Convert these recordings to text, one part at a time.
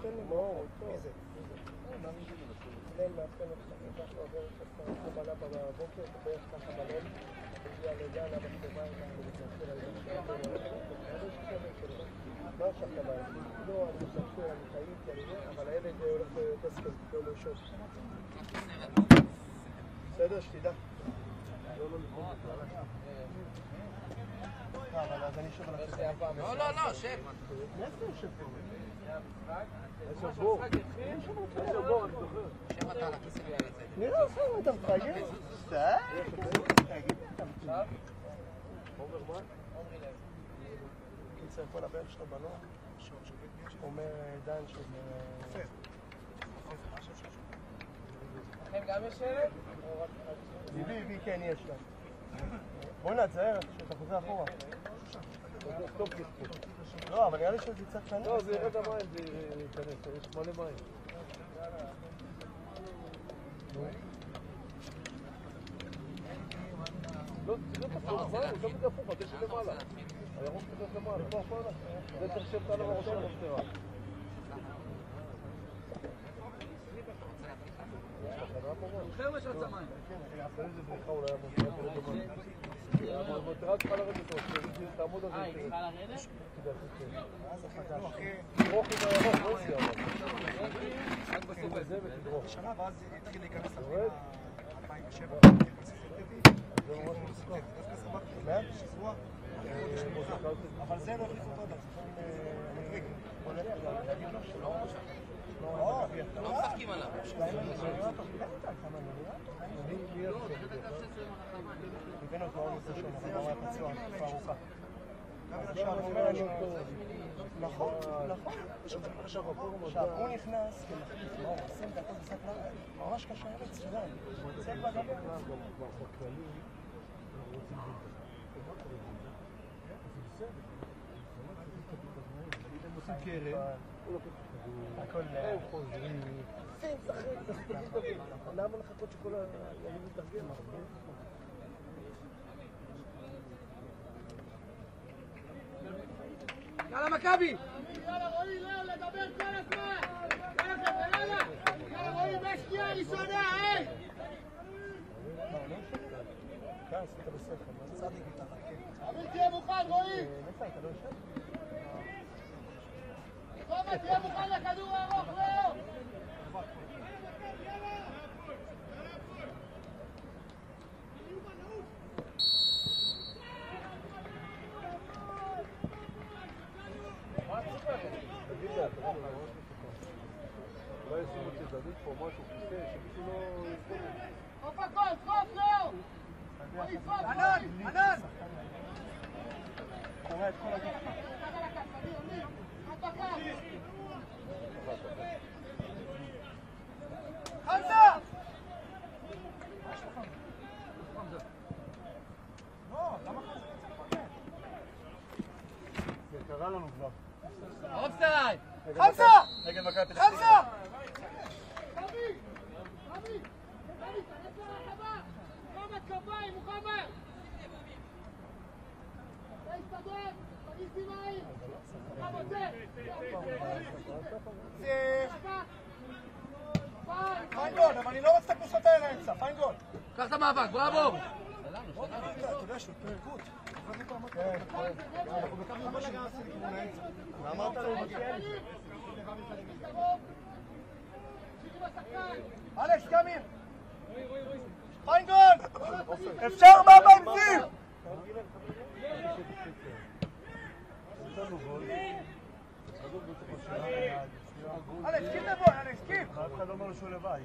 תן לי מאור. מי זה? ליל מאפן אותך, כך לא עוברת שאתה קבלה בבוקר, ובערך ככה בליל, הגיע לידה עליו השבועיים, אנחנו מתנצל על זה שלנו. לא עכשיו קבלה, לא, אני מתנצל, אני חייתי, אני לא, אבל הילד הולך לתסקל, לא לישון. בסדר, שתדע. אבל אז אני שוב על הכסף. לא, שב. מאיפה יושב פה? איזה בור, אני זוכר. שב אתה על הכיסא ויאללה צייד. נראה אותך, אתה מפגר? סתם? תגיד, אתה מפגר? עומר מה? קיצר, כל הבן שלו בנוע. אומר דן שזה... לכם גם יש שאלה? ביבי, כן, יש לה. בוא נעצר, שאתה חוזר אחורה. לא, אבל נראה לי שזה קצת קנה. לא, זה ירד המים, זה ייכנס, יש מלא מים. לא, זה לא תפור, הוא תמיד הפוך, הדשא למעלה. הירוק קצת למעלה. זה צריך שבתה על הראש של המסתרה. חבר'ה של הצמיים. אחרי זה בריחה אולי המסתרה כדי במים. המטרה צריכה לרדת אותו, תעמוד על זה. היא צריכה לרדת? תדרוך עם הירוק, לא עושה אבל. רק בסוף הזה ותדרוך. שנה, ואז התחיל להיכנס יורד? 2007. זה ממש מסוכן. אבל זה לא הכניס אותו עד לא משחקים עליו. הבאנו אותו עוד יותר שונה, אבל הוא היה פצוע, תקופה ארוכה. נכון. עכשיו הוא נכנס כמחליף מאור, 20 דקות משחק ממש קשה ארץ, שדן. זה בגלל. הם עושים קרן, הכל הם חוזרים. למה לחכות שכל הימים מתארגן? יאללה מכבי! יאללה רועי, לא, לדבר כל הזמן! יאללה, רועי, בשנייה ראשונה, היי! כן, עשית בספר, צדיק מתחת, כן. אמיר, תהיה מוכן, רועי! נפע, אתה לא יושב? תומא, תהיה מוכן לכדור הארוך, לא! תגיד לה, אתה ממש מסוכן. אולי ישימו צדדית פה משהו, כיסא, שמישהו לא יסבול. סוף הכל, סוף, לא! רועי, סוף! ענן! קורא את כל הגוף. חמזה! לא, למה זה קרה לנו כבר. אופסייד! חמזה! נגד מכבי פתח חמזה! תקווה. רבי! תנס לרחבה! מוחמד כפיים, מוחמד! תסתדר! תגיש דימיים! מוחמד זה! פיינגולד, אבל אני לא רוצה לקנוס אותה אל האמצע, פיינגולד. קח את המאבק, בראבו! אתה יודע שהוא פרקות. אנחנו בכמה מה שנעשה לכיוון האמצע. ואמרת לו בקיאלי. אלכס, קמיר! פיינגולד! אפשר מאמצים! אלכס, קים לבוא, אלכס, קים! אף אחד לא אומר לו שהוא לבד.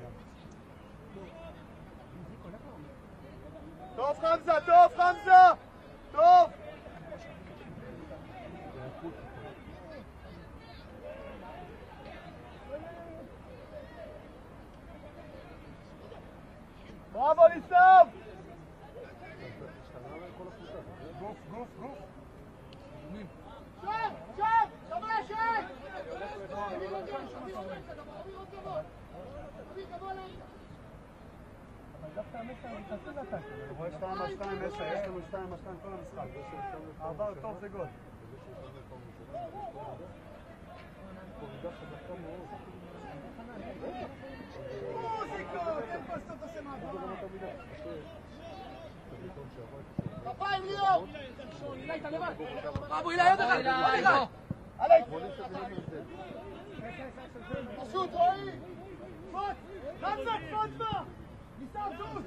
טוב חמזה, טוב חמזה! טוב! בראבו ניסב! גוף, גוף, גוף! שב! שב! שב! דווקא המסע נכנסו לטקט, אני רואה 2-2-10, יש לנו 2-2 כל המשחק. עבר טוב זה גול. כפיים ליאור! ברבו, אילי עוד אחד! אילי! פשוט רועי! פוט! רצה! פוט בה! ניסה זוז!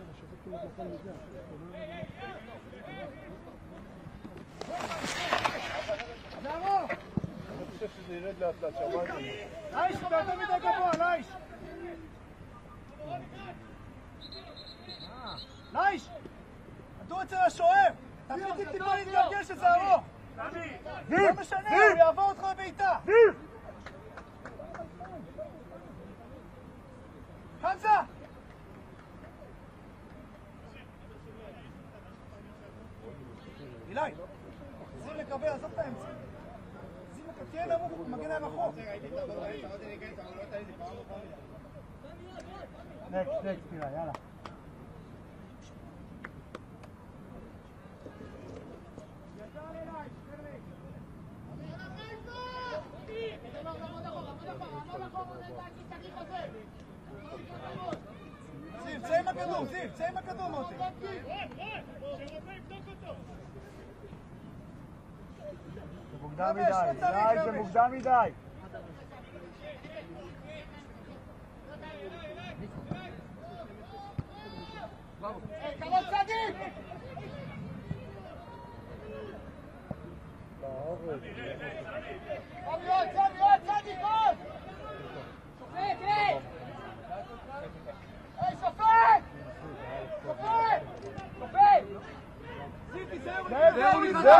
זה ארוך! אני חושב שזה ירד לאט לאט שהבית. לייש, אתה יותר מדי גבוה, לייש! לייש! כדור אצל השוער! תחליט טיפה להתגלגל שזה ארוך! לא משנה, הוא יעבור אותך בביתה! חמזה! אילי! זיו לקבל, עזוב את האמצע! זיו לקבל, תהיה נמוך, מגנה רחוק! נקסט, אילי, יאללה! זיו, צא עם הכדור, זיו, צא עם הכדור, מוטי. זה מוקדם מדי, די, זה מוקדם מדי. כבוד צדיק! צדיק, צדיק, עוד! שופט, היי! היי, שופט! שופט! שופט! זהו,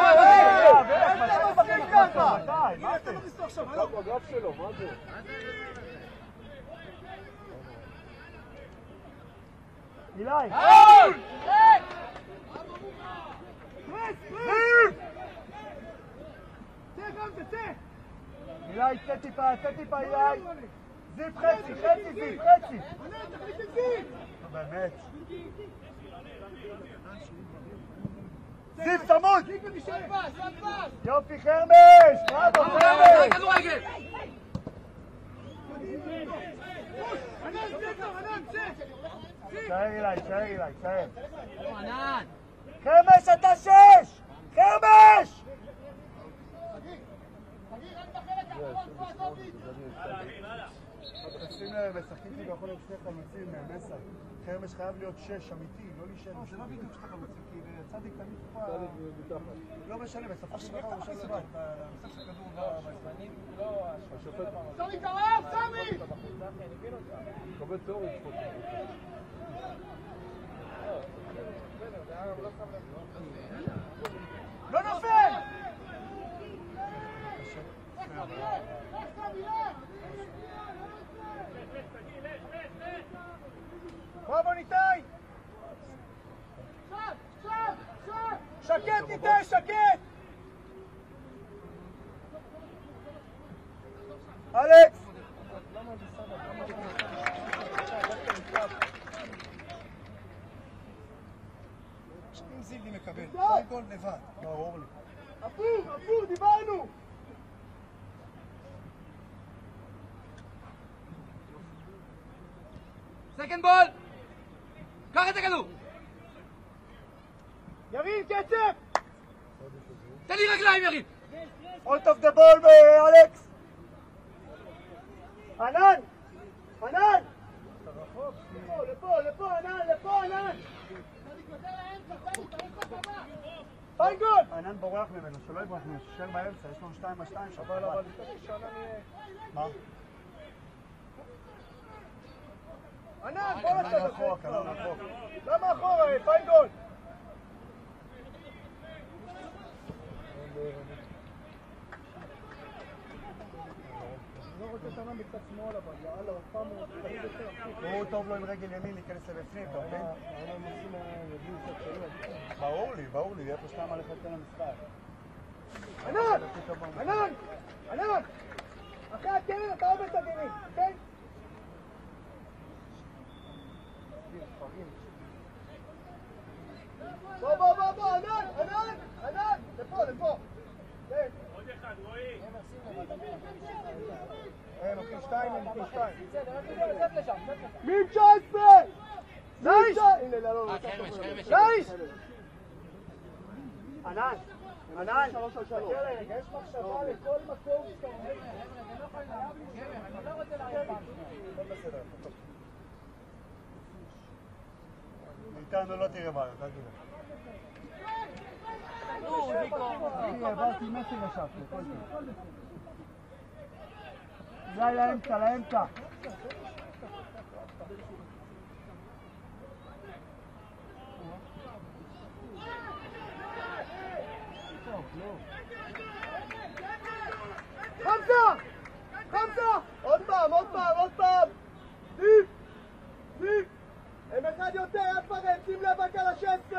בגב שלו, מה זה? אילי! צא גם, תצא! אילי, צא טיפה, אילי! זיו חצי, זיו חצי! תחליט את זיו! באמת. זיו צמוד! יופי חרמש! בראבו חרמש! כדורגל! שער אילי, שער. ענן! חרמש אתה 6! חרמש! שים לב, משחקים כאילו יכול להיות שני חלוצים מסר. חרמש חייב להיות 6 אמיתי, לא להישאר. זה לא בדיוק שאתה חלוצים, כי צדיק תמיד תקופה... לא משנה, בסופו של דבר הוא משנה לבד. במשחק של כדור בזמנים, לא... סמי קרב, סמי! קבל תיאורי צפות. לא נופל! בראבו ניתאי! שקט ניתאי, שקט! אלכס! אם זיבלי מקבל, זה גול לבד. ברור לי. אפור, דיברנו! סקנד בול! קח את הכדור! ירין, קצב! תן לי רגליים, יריב! Out of the ball, אלכס! ענן! ענן! לפה, ענן! פיינגול! ענן בורח ממנו, שלא יברח ממנו, ששל באמצע, יש לנו 2-2 שם. אבל שנה נהיה... מה? ענן, בוא נעשה את רחוק, ענן רחוק. למה אחורה, פיינגול? לא רוצה את ענן בצד שמאל, אבל יאללה, עוד פעם הוא תמיד יותר. הוא טוב לו עם רגל ימין להיכנס לבפנים, אתה מבין? העולם עושים יביאו קצת שלום. ברור לי, איפה שתיים עליך יותר למשחק. ענן! אחרי הקרן אתה עובד את הדברים, כן? בוא, ענן! לפה! כן. הם לוקחים 2, הם לוקחים 2. מי עם 19? לייש! לייש! ענן! ענן! 3 על 3. יש מחשבה לכל מקום שאתה אומר. אני לא רוצה להגיד. איתנו לא תראה בעיות, אל תראה. אני העברתי מסר לשם, לכל זה. אולי לאמצע, לאמצע. חמסה! חמסה! עוד פעם, עוד פעם, עוד פעם! זיף! זיף! הם אחד יותר, אל פרד, שים לב רק על ה-16!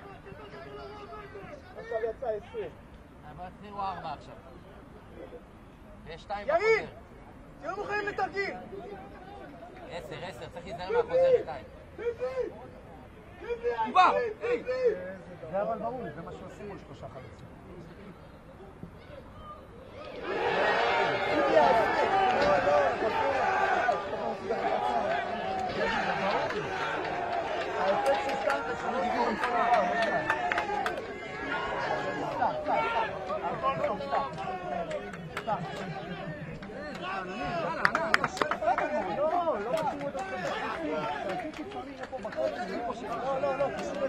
עכשיו יצא 20. אבל תראו 4 עכשיו. ויש 2 יריב! תהיו מוכנים לתרגיל! 10, צריך להיזהר מהחוזר 2. בא! זה אבל ברור, זה מה שעושים מול 3 חלוצים. האפקט שסתנת שלא דיבור עם כל הרב, הכל טוב, סתם. לא מתאים אותו תעשי קיצוני איפה בכל לא, פשוט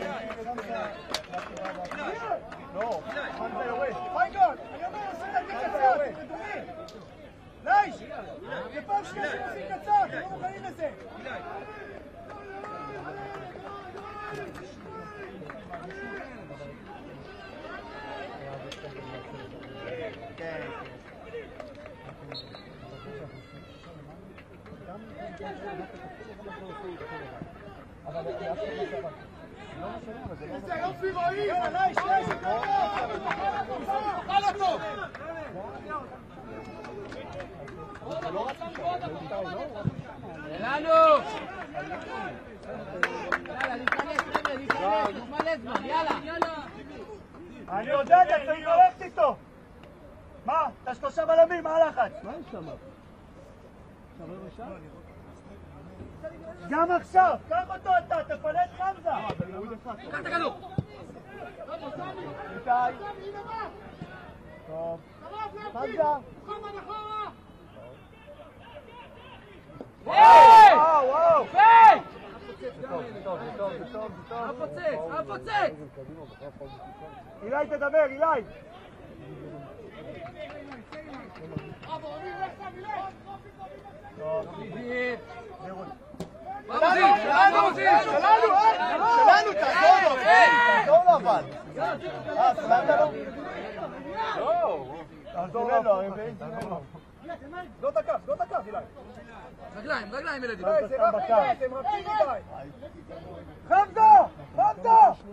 לא, חנזה יורד. פיינגון, אני אומר, עושים תרגיל קצר, מדומים. לייש, זה פעם שנייה שעושים קצר, אתם לא מוכנים לזה. זה יופי רועי! לייש, לייש! אוכל אותו! לנו! יאללה, להיכנס, חבר'ה, להיכנס, יש מלא זמן, יאללה! אני יודע, אתה צריך ללכת איתו! מה? אתה 3 בלמים, מה הלחץ? מה יש שם? גם עכשיו! קח אותו אתה, תפנה את חמזה! קח את הכדור! איתי! טוב. חמזה! היי! וואו! היי! טוב. הפוצץ! אילי תדבר, אילי! שלנו, תעזור לו אבל! סלמת לו? לא! תעזור לו, סגור את הקו, אילי! רגליים ילדים. זה רק רגע, הם רכים מדי! חמזה! חמזה!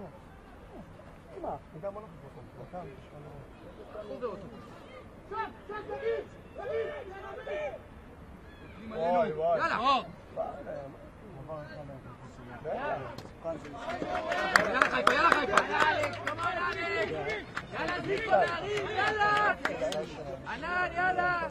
יאללה! יאללה חיפה! יאללה זיקו נערים! יאללה! ענן, יאללה!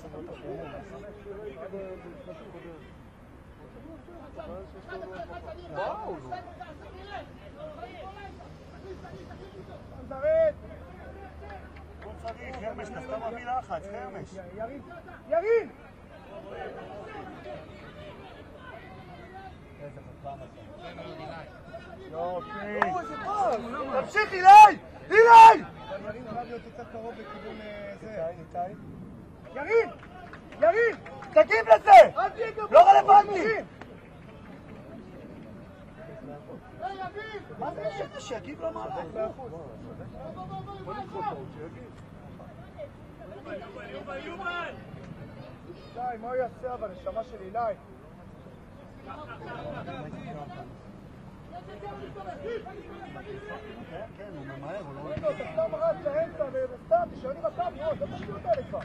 זרד! הוא צריך, חרמש, אתה סתם מביא לחץ, חרמש! ירין! איזה חכם אתה. יופי! תמשיך, אילי! אילי! ירין חייב להיות יותר קרוב לכיוון זה. איתי. ירין! תגיב לזה! לא רלוונטי! מה זה השאלה שיגיב למעלה? בוא נדחו אותו, שיגיב. שי, מה הוא יעשה אבל? נשמה של אילי. כן, הוא ממהר, הוא לא... אתה סתם רץ לאמצע וסתם, תשארים הקו, זה פשוט האלה כבר.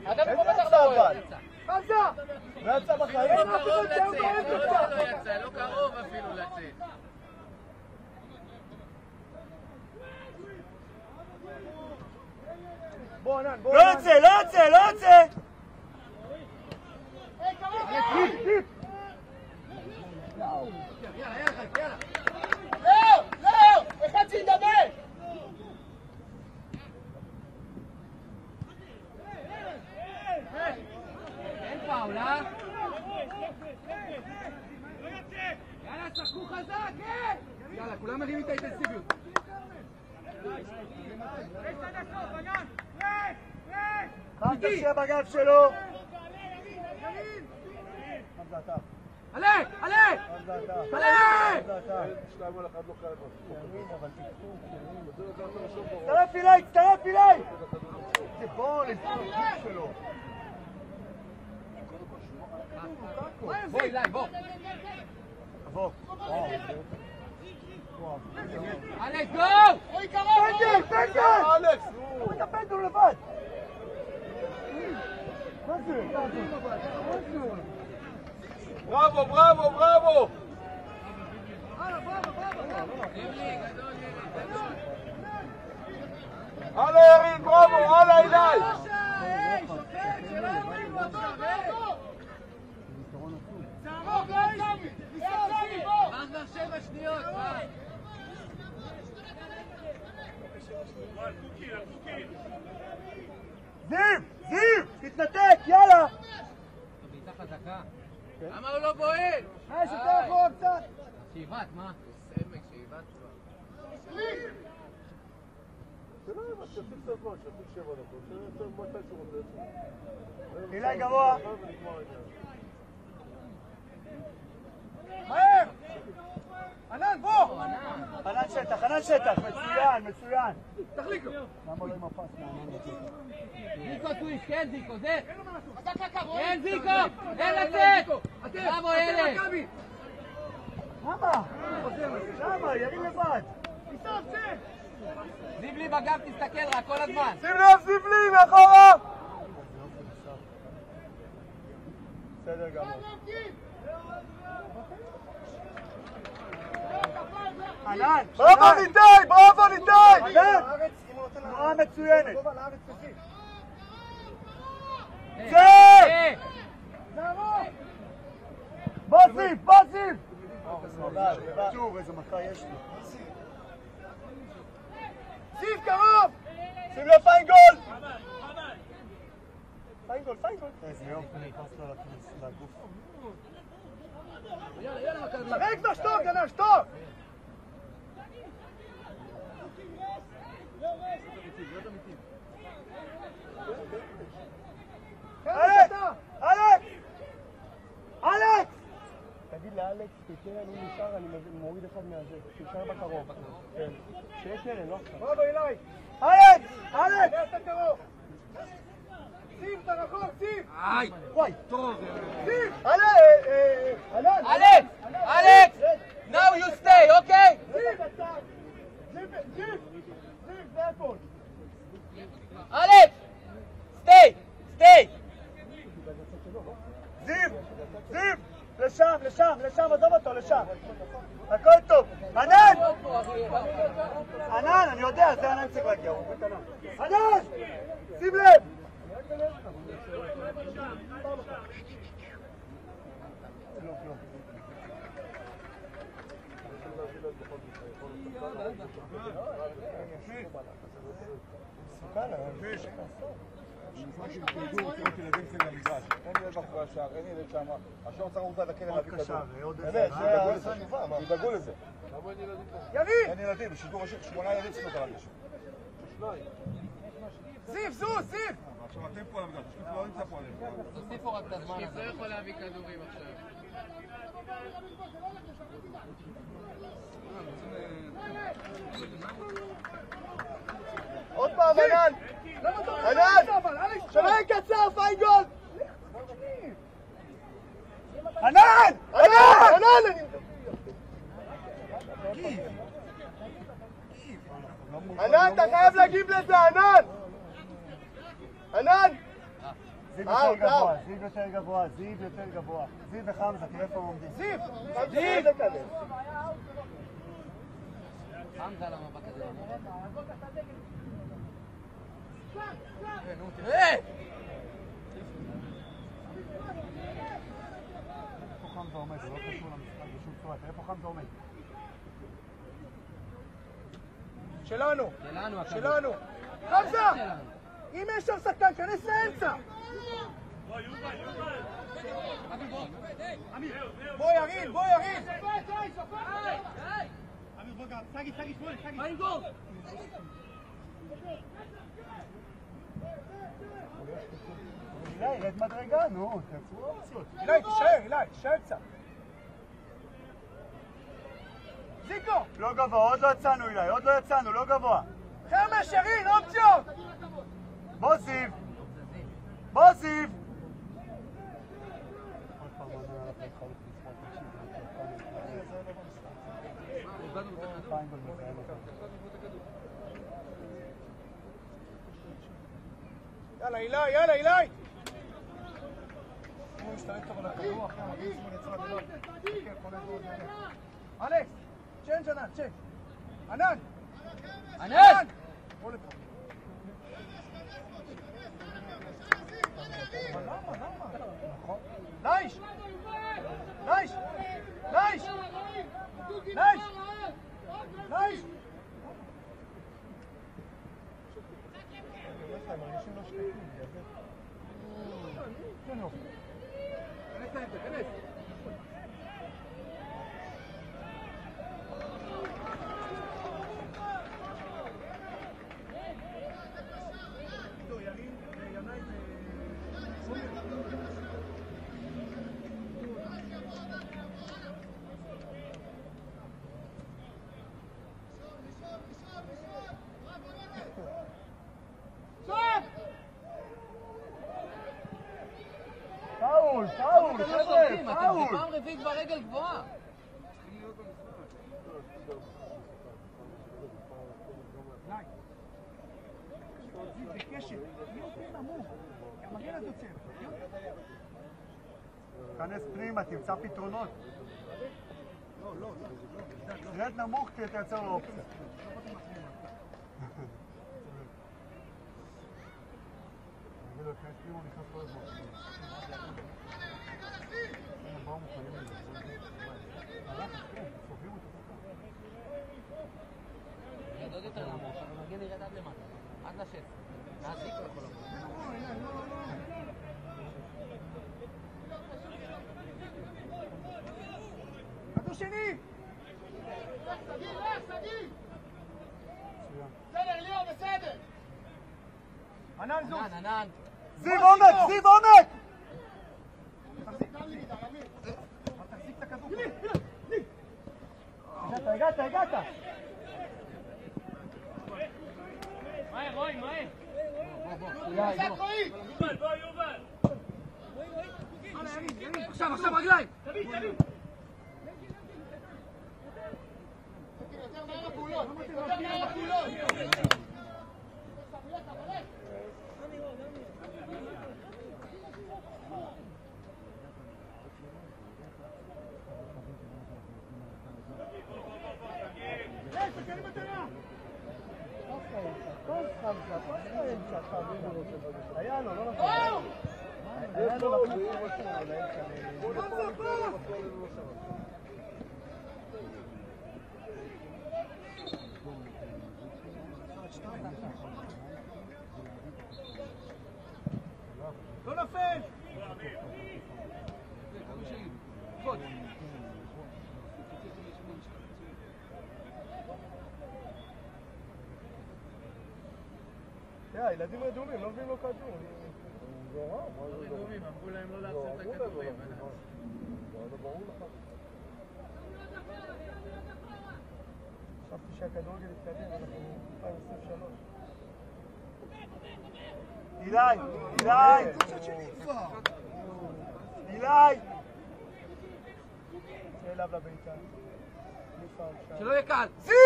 אגב, איזה הוא בטח יצא לא רואה. אבל? חמזה! לא יצא בחיים? לא קרוב לצאת, לא יצא, לא קרוב אפילו לצאת. בוא ענן, בוא לא ענן. יוצא, לא יוצא, לא יוצא! לא! אחד שידבר! אין פאול, אה? יאללה, שחקו חזק, כן! יאללה, כולם מרימים את האינטנסיביות. חם תשאיר בגב שלו! חמזה אתה. עלה! עלה! חמזה אתה. עלה! חמזה אתה. הצטרף אליי, הצטרף אליי! זה בול, איזה חוק שלו! בוא, אילי, בוא. תבוא. אלכס, גו! פנדל, פנדל! אלכס! הוא מטפל לו לבד! מה זה? בראבו, בראבו, בראבו! הלאה ירין, בראבו, הלאה אילי! רק כבר 7 שניות, מה? זיו! זיו! תתנתק, יאללה! בעיטה חזקה. למה הוא לא בועט? יותר אחורה קצת! שאיבת, מה? סמק, שאיבת כבר. שלא יהיה, שיפסיק את הזמן, שיפסיק 7 דקות, שיפסיק מתי שהוא רוצה. אילי גבוה! מהר! ענן, בוא! חנן שטח, חנן שטח! מצוין, מצוין! תחליקו. למה לא עם הפס מהענן בשטח? זיקו טוויסט, כן זיקו, זה! כן זיקו! אין לצאת! בראבו ילד! למה? למה? ירים לבד! זיבלי בגב, תסתכל רק כל הזמן! שים לב, זיבלי, מאחורה! בסדר גמור. ענן! בראבו ניתאי! בראבו ניתאי! ענן! תנועה מצוינת! זה! בוא זיו! בוא זיו! בקיצור, איזה מכה יש לי. זיו, קרוב! שים לב, פיינגול! פיינגול, פיינגול! איזה יופי, נכנס לו לגוף. שחק כבר, שתוק, ענן, שתוק! אלכס! אלכס! אלכס! תגיד לאלכס, תתן אני נשאר, אני מוריד אחד מהזה, תשאר בקרוב. כן. שיהיה קרן, לא עכשיו. בראבו, אילי! אלכס! אלכס! אתה קרוב! שים, אתה רחוק, שים! איי! וואי! שים! ענן! אלכס! אלכס! Now you stay, אוקיי? זיו, זה הכל! אלכס! stay! stay! זיו! זיו! לשם, לשם, לשם, עזוב אותו, לשם. הכל טוב. ענן! ענן, אני יודע, זה ענן צריך להגיע. ענן! שים לב! אין ילד מאחורי השער, אין ילד שם. השער צריך לראות עד הקרן להביא כדור. באמת, ידאגו לזה. יריב! אין ילדים, בשידור ישיר 8 ילדים צריכים אותם להגיש. זיו, זוז, זיו! עכשיו אתם פה למדה, השקיף לא נמצא פה עליהם. תוסיפו רק את הזמן הזה. שקיף לא יכול להביא כדורים עכשיו. עוד פעם, ענן! ענן! שרן קצר, פיינגול! ענן! ענן! ענן! ענן, אתה חייב להגיב לזה, ענן! ענן! זיו יותר גבוה, זיו יותר גבוה, זיו יותר גבוה. זיו וחמזה, תראה איפה הם עומדים. זיו! זיו! זיו! חמזה למבט הזה. נו, תראה! איפה חמזה עומד? זה לא קשור למשחק בשום צורה. תראה איפה חמזה עומד. שלנו! שלנו, שלנו! חמזה! אם יש שם שחקן, כנס לאמצע! בוא ירין, בוא ירין! אילי, רד מדרגה, נו, תעצרו אופציות. אילי, תישאר קצת. זיקו! לא גבוה, עוד לא יצאנו אילי, עוד לא יצאנו, לא גבוה. חמש, ירין, אופציות! בוא זיו! בוא זיו! יאללה, אילי, יאללה, אילי! הוא משתלט טוב על הכדור, אחרי המגיל שמאל יצרה ולא. כן, חולה מאוד. אלכס, צ'נג' ענן, צ'נג'. ענן! ענן! בוא לפה. למה? נכון. לייש! לייש! לייש! לייש! לייש! מרגישים לא שקטים, כן יופי. כנס לאמצע, כנס. פאול, חבר'ה, פאול! אתם פעם רביעית ברגל גבוהה. כנס פנימה, תמצא פתרונות. תרד נמוך כי תייצר לו אופציה. אני לא אכנס פנימה, נכנס כל הזמן. באו מוכנים לזה. סופרים אותו. ירד עוד יותר נמוך, המגן ירד עד למטה, עד לשטח. ואז זיקו יכול לבוא. כדור שני! בסדר, ליאור, בסדר! ענן זוז! ענן! זיו עומק! זיו עומק! תחזיק את הכדור. הגעת! מהר, רועי, מהר! יובל! עכשיו, רגליים! היה לו, לא נכון. היה לו לא נפל! הילדים רדומים, לא מביאים לו כדור. זה רע, מה זה רדומים? אמרו להם לא להחזיר את הכדורים. זה ברור לך. חשבתי שהכדורגל יתקדם, אנחנו 2023. אילי! זה אליו לביתה. שלא יהיה קל! זיו!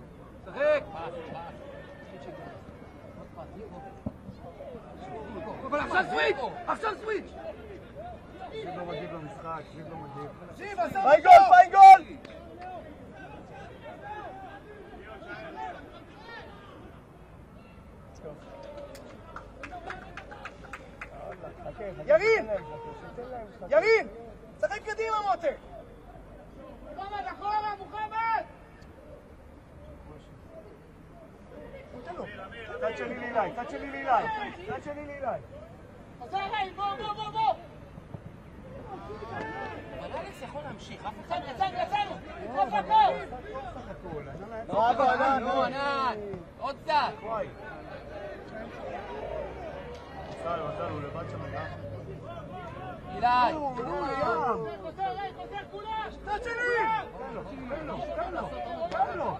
שחק! אבל עכשיו סוויץ'! עכשיו סוויץ'! זיו לא מגיב במשחק, זיו לא מגיב. זיו, עשה פיינגול! ירין! ירין! שחק קדימה מוטה! מוחמד, אחורה, מוחמד! תן לו. צד שלי לילי, צד שלי לילי. צד שלי לילי. חזר אליי, בוא! אבל אלכס יכול להמשיך, אף אחד... יצאנו! נדחוף הכל! נו, ענן! עוד קצת! מזל, הוא לבד שם היה. אילי! חוזר כולה! צד שלי! תן לו!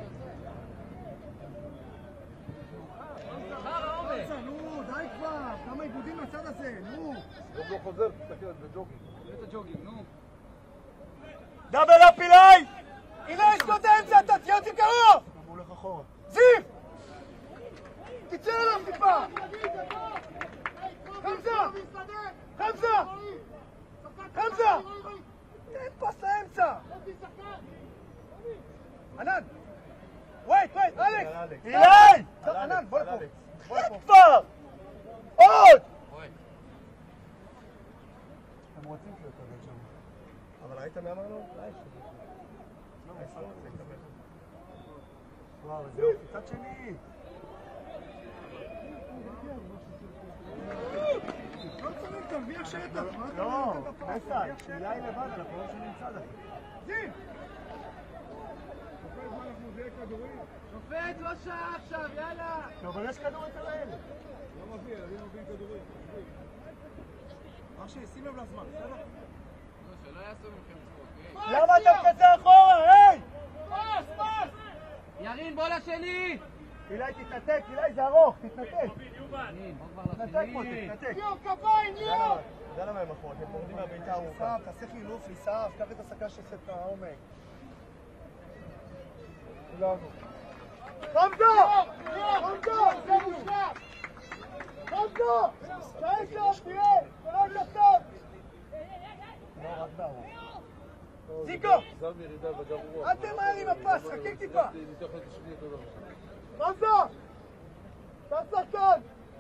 נו, די כבר! כמה עיבודים מהצד הזה, נו! גם לא חוזר, תסתכל, זה ג'וגינג. זה ג'וגינג, נו. דאבל אפ אילי! אילי, יש לו את האמצע, אתה תהיה אותי קרוב! הוא הולך אחורה. זיו! תצא אליו טיפה! חמזה! תן פס לאמצע! ענן! וייט, אלכס! אילי! ענן, בוא לפה! תן כבר! עוד! הם רוצים שהוא יקבל שם. אבל ראית מי אמרנו? וואו, זה יופי, צד שני! לא צריך, תרוויח שטח! לא, נסע, אילי לבד, אנחנו לא שונים צד אחי. זיו! שופט, לא שעה עכשיו, יאללה! אבל יש כדור אצל האלה. לא מביא, ילדים מביאים כדורים. אח שלי, שים לב לזמן, בסדר? לא, שלא יעשו מכם צחוק. למה אתה מקצר אחורה, היי! פס! ירין, בוא לשני! אילי, תתנתק, אילי, זה ארוך, תתנתק. ירין, בוא כבר תתנתק פה, לשני! תתנתק. ליאור, כפיים, ליאור! זה למה הם אחרות, הם פורדים מהביתה הארוכה. סף, תעשה חילוף, ליסף, קח את השקה שעושה את העומק. חמדו! זה מושלם! חמדו! תעש לו, תראה! תראה את הסוף! לא, רק בארוך. זיקו! זר מירידה וגם רוח. אל תמהר עם הפס, חכה טיפה! ניתוח את השני אותו דבר. חמדו! תעשה כאן!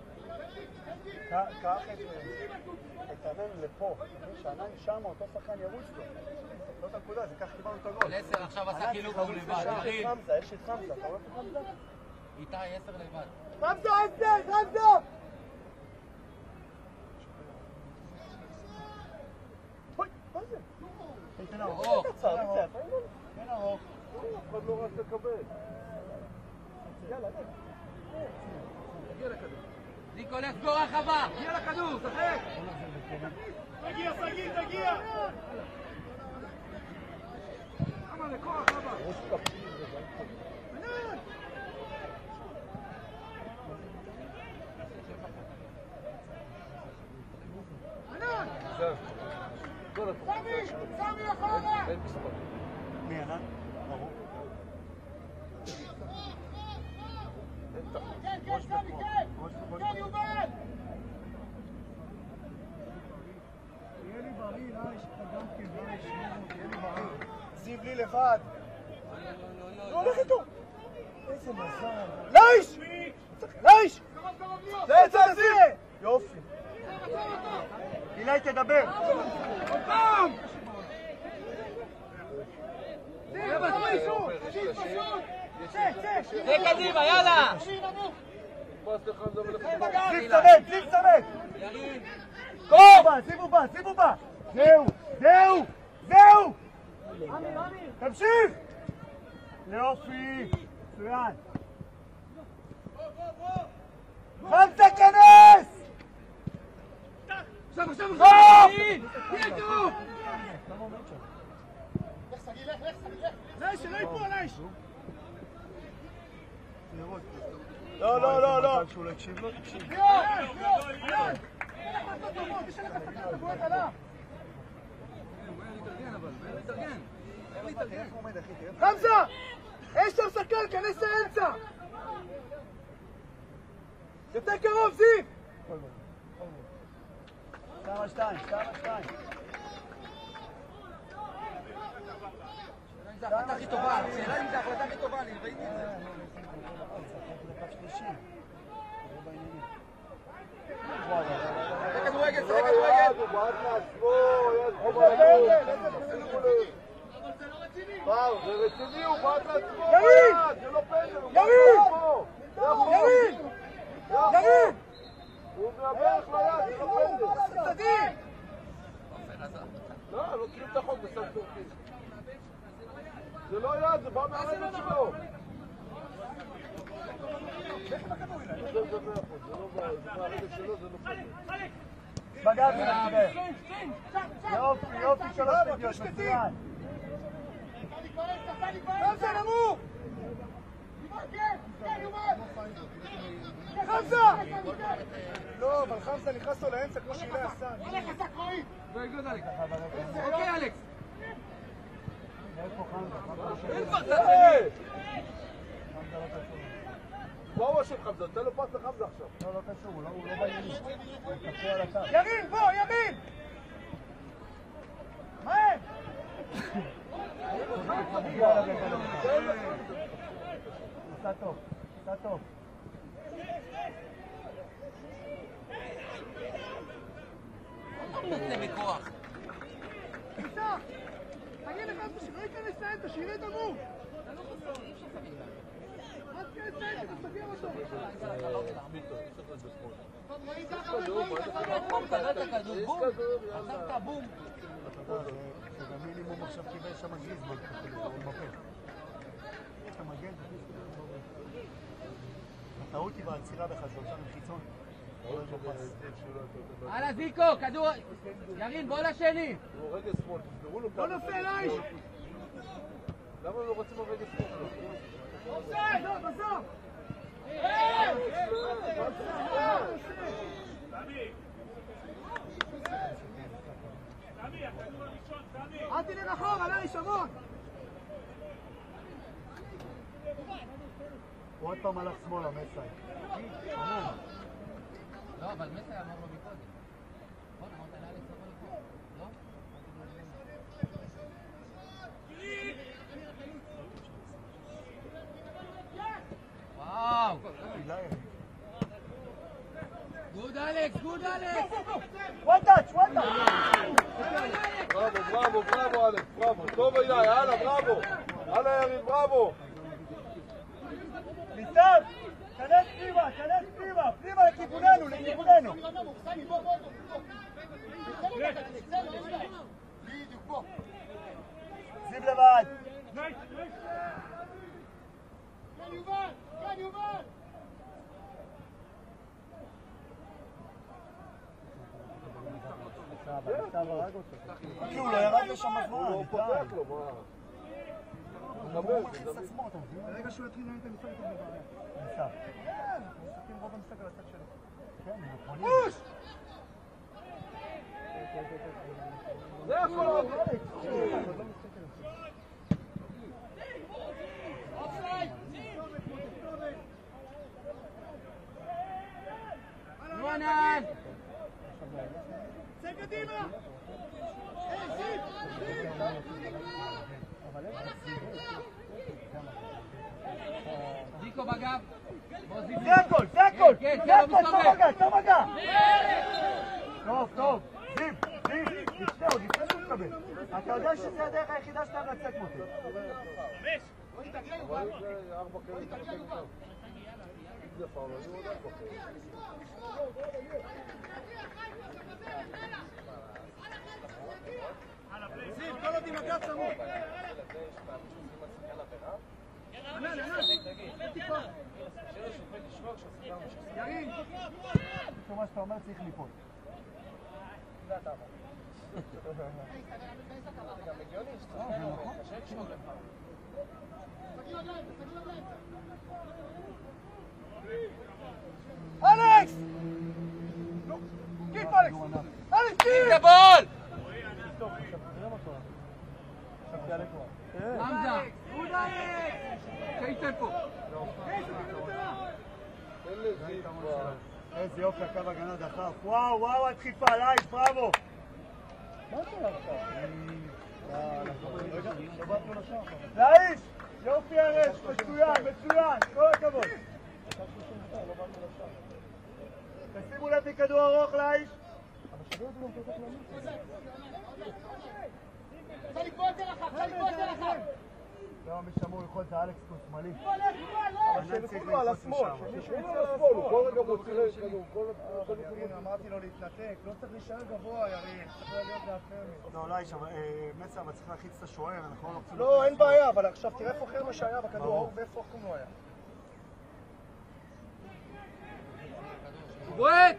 קח את ענן לפה. שענן שם, אותו שחקן ירוץ לו. זאת הנקודה, זה כך קיבלנו את הגול. 10 עכשיו עשה חילוק הוא לבד, ירין! יש את חמזה, אתה רואה את חמזה? איתי 10 לבד. חמדו! אוי, מה זה? תן ארוך. ארוך. תן ארוך. אף אחד לא רץ לקבל. יאללה, תגיע לכדור. זיקו, לך סגור רחבה! הגיע לכדור, שחק! תגיע! כמה לכוח, אבא! ראש כפי זה גם ענן! ענן! זהו. כל התחום. סמי אחורה! אין מספר. מי ענן? ברור. אין תחום. כן, סמי, כן, יובל! תהיה לי בריא, רייש, אתה גם כן, רייש, תהיה לי בריא. זיו לי לבד. לא הולך איתו. איזה מזל. לייש! זה! יופי. אילי, תדבר. זה קדימה, יאללה! זיו צמד! ירין! זיו הוא בא! זהו! תמשיך! יופי! מצוין! חמסה כנס! עכשיו! תהיה טוב! לייש, שלא יפול, לייש! לא. שהוא לא הקשיב לו, תקשיב. חמזה! יש שם שחקן, כנס לאמצע! יותר קרוב, זיו! 2-2. זו ההחלטה הכי טובה, השאלה אם זו ההחלטה הכי טובה, אני ראיתי את זה. זה כדורגל, זה כדורגל! הוא בעט לעצמו, זה רציני, הוא בעט לעצמו! זה לא פנדל, הוא בעט לעצמו! יריב! הוא מהברך ליד, זה לא פנדל! לא, לא צריכים את החוק בסך טורקי. זה לא יד, זה בא מהרגל שלו. זה לא מהרגל שלו, זה לא פנדל. בגב ונתקבל. יופי, 3 נגיעות, מצוין. חמזה נמוך! חמזה! לא, אבל חמזה נכנס לו לאמצע כמו שאילי עשה. הולך, עשה קרואי! וגוד אלכס. אוקיי אלכס. איפה חמזה? אין כבר תעצני! מה הוא השם חמזה? תן לו פס לחמזה עכשיו. לא קשור, הוא לא בעניינים. הוא קפוא על הקו. ירין, בוא, ירין! מהר! עשה טוב. נותן בכוח. תפתח! תגיד לך שלא ייכנס לאמצע, שיראה את המור! רק תיכנס לאמצע, תסתכל אותו! בום! עשרת בום! זה גם מינימום עכשיו קיבל שם גריזמן, הוא מפה. יש המגן, הטעות היא בעצירה בכלל, שעושה עם חיצון. הלאה זיקו, כדור! ירין, בוא לשני! הוא רגל שמאל, תסגרו לו לא נופל, איש! למה לא רוצים על רגל שמאל? אופסייד, לא, בסוף! אל תלך אחורה, לא איש המון! הוא עוד פעם הלך שמאלה, מסי. לא, אבל מסי אמר לו מקודם. נכון, אמרת לאלכס לבוא לפה, לא? וואו! גוד אלכס, גוד אלכס! וואן טאץ'! בראבו אלכס, בראבו, טוב אליי, הלאה, בראבו, הלאה ירין, בראבו. ניסן, כנס פנימה, לכיווננו. זיב לבד. כאן יובל! כי הוא לא ירד לשם הזמן, הוא לא פותח לו, מה? הוא מכניס את עצמו, אתה מבין? ברגע שהוא יתחיל להגיד, אני משחק את בבעיה. ניסה. משחקים רוב המשחק על הצד שלו. כן, הוא פונים. פוש! זה הכל! רונן! צא קדימה! זיקו בגב! זה הכל! צא מגע! טוב! זיב! לפני שהוא מקבל. אתה יודע שזה הדרך היחידה שאתה לצאת מותי. אבל זה 4 כאלה. זה פעם, אני עוד 4 כאלה. זיב, כל עוד עם הגב צמוד. ירין! מה שאתה אומר צריך ליפול. זה אתה אמר. זה גם מגיוני, אלכס! קיפ אלכס! אלכס קיפ! גבול! חמזה! קייטן פה! תן לזיב כבר. איזה יופי, הקו הגנה דחף. וואו, וואו, הדחיפה, לייש, בראבו. מה קרה עכשיו? לייש! יופי הרש, מצוין, מצוין, כל הכבוד. תשימו לב מכדור ארוך, לייש. לא, מי שאמור ללחוץ זה אלכס פה שמאלי. אבל שילכו על השמאל, שילכו על השמאל, הוא כל רגע מוציא לכדור, אמרתי לו להתנתק, לא צריך להישאר גבוה, יריב, צריך להיות לאפרמי. לא, לייש, מסר, אבל צריך להחיץ את השוער, נכון? לא, אין בעיה, אבל עכשיו תראה איפה חרמה שהיה בכדור האור ואיפה אחום לא היה. בועט!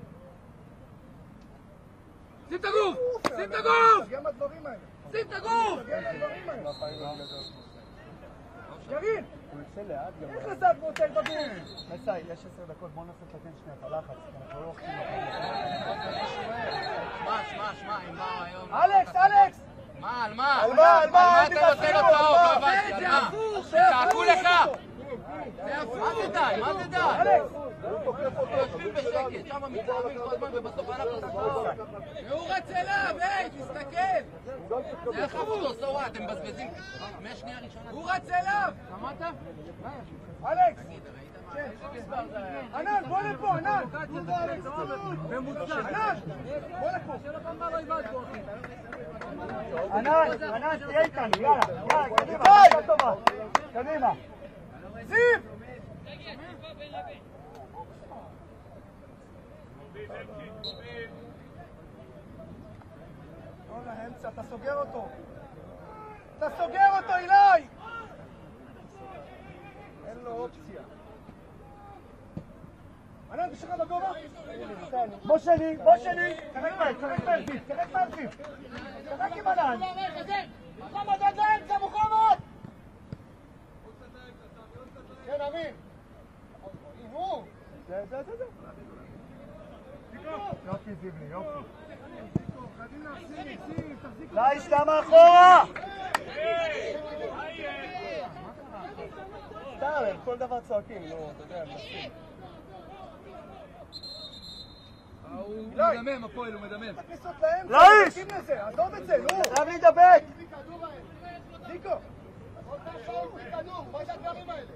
שים את הגוף! שים את הגוף! תגיע מהדברים האלה. שים את הגוף! תגיע מהדברים האלה. יריב! הוא יוצא לאט גם. איך לזאת מוצא בגוף? מסי, יש 10 דקות, בוא נעשה תתן שנייה, את הלחץ, אנחנו לא הולכים שמע, אם באו היום... אלכס, אלכס! מה, על מה? על מה? על מה אתה נותן לו צהוב? לא הבנתי, על מה? צעקו לך! מה זה די? מה זה די? אלכס! יושבים בשקט, שם מתלהבים כל הזמן ובסוף אנחנו ספור. והוא רץ אליו, היי, תסתכל! זה היה חפותו, סורה, אתם מבזבזים 100 שניה ראשונה. הוא רץ אליו! שמעת? אלכס! ענן, בוא לפה, ענן! ענן! בוא לפה! ענן, תהיה איתנו, יאללה, קדימה, קדימה, טובה, קדימה. זיו! לא לאמצע, אתה סוגר אותו. אתה סוגר אותו, אילי! אין לו אופציה. ענן, תשחק בגובה? בוא שני, בוא שני! תרק מהזיו, תרק מהזיו! תרק עם ענן! מוחמד, עד לאמצע, מוחמד! כן, אמין. הימור. זה. יופי זיבלי, יופי. לייש, למה אחורה? סתם, כל דבר צועקים, נו, אתה יודע, מנסים. הוא מדמם, הפועל, הוא מדמם. הכניסות לאמצע, תקים לזה, עזוב את זה, נו! חייב להידבק! זיקו! מה זה הדברים האלה?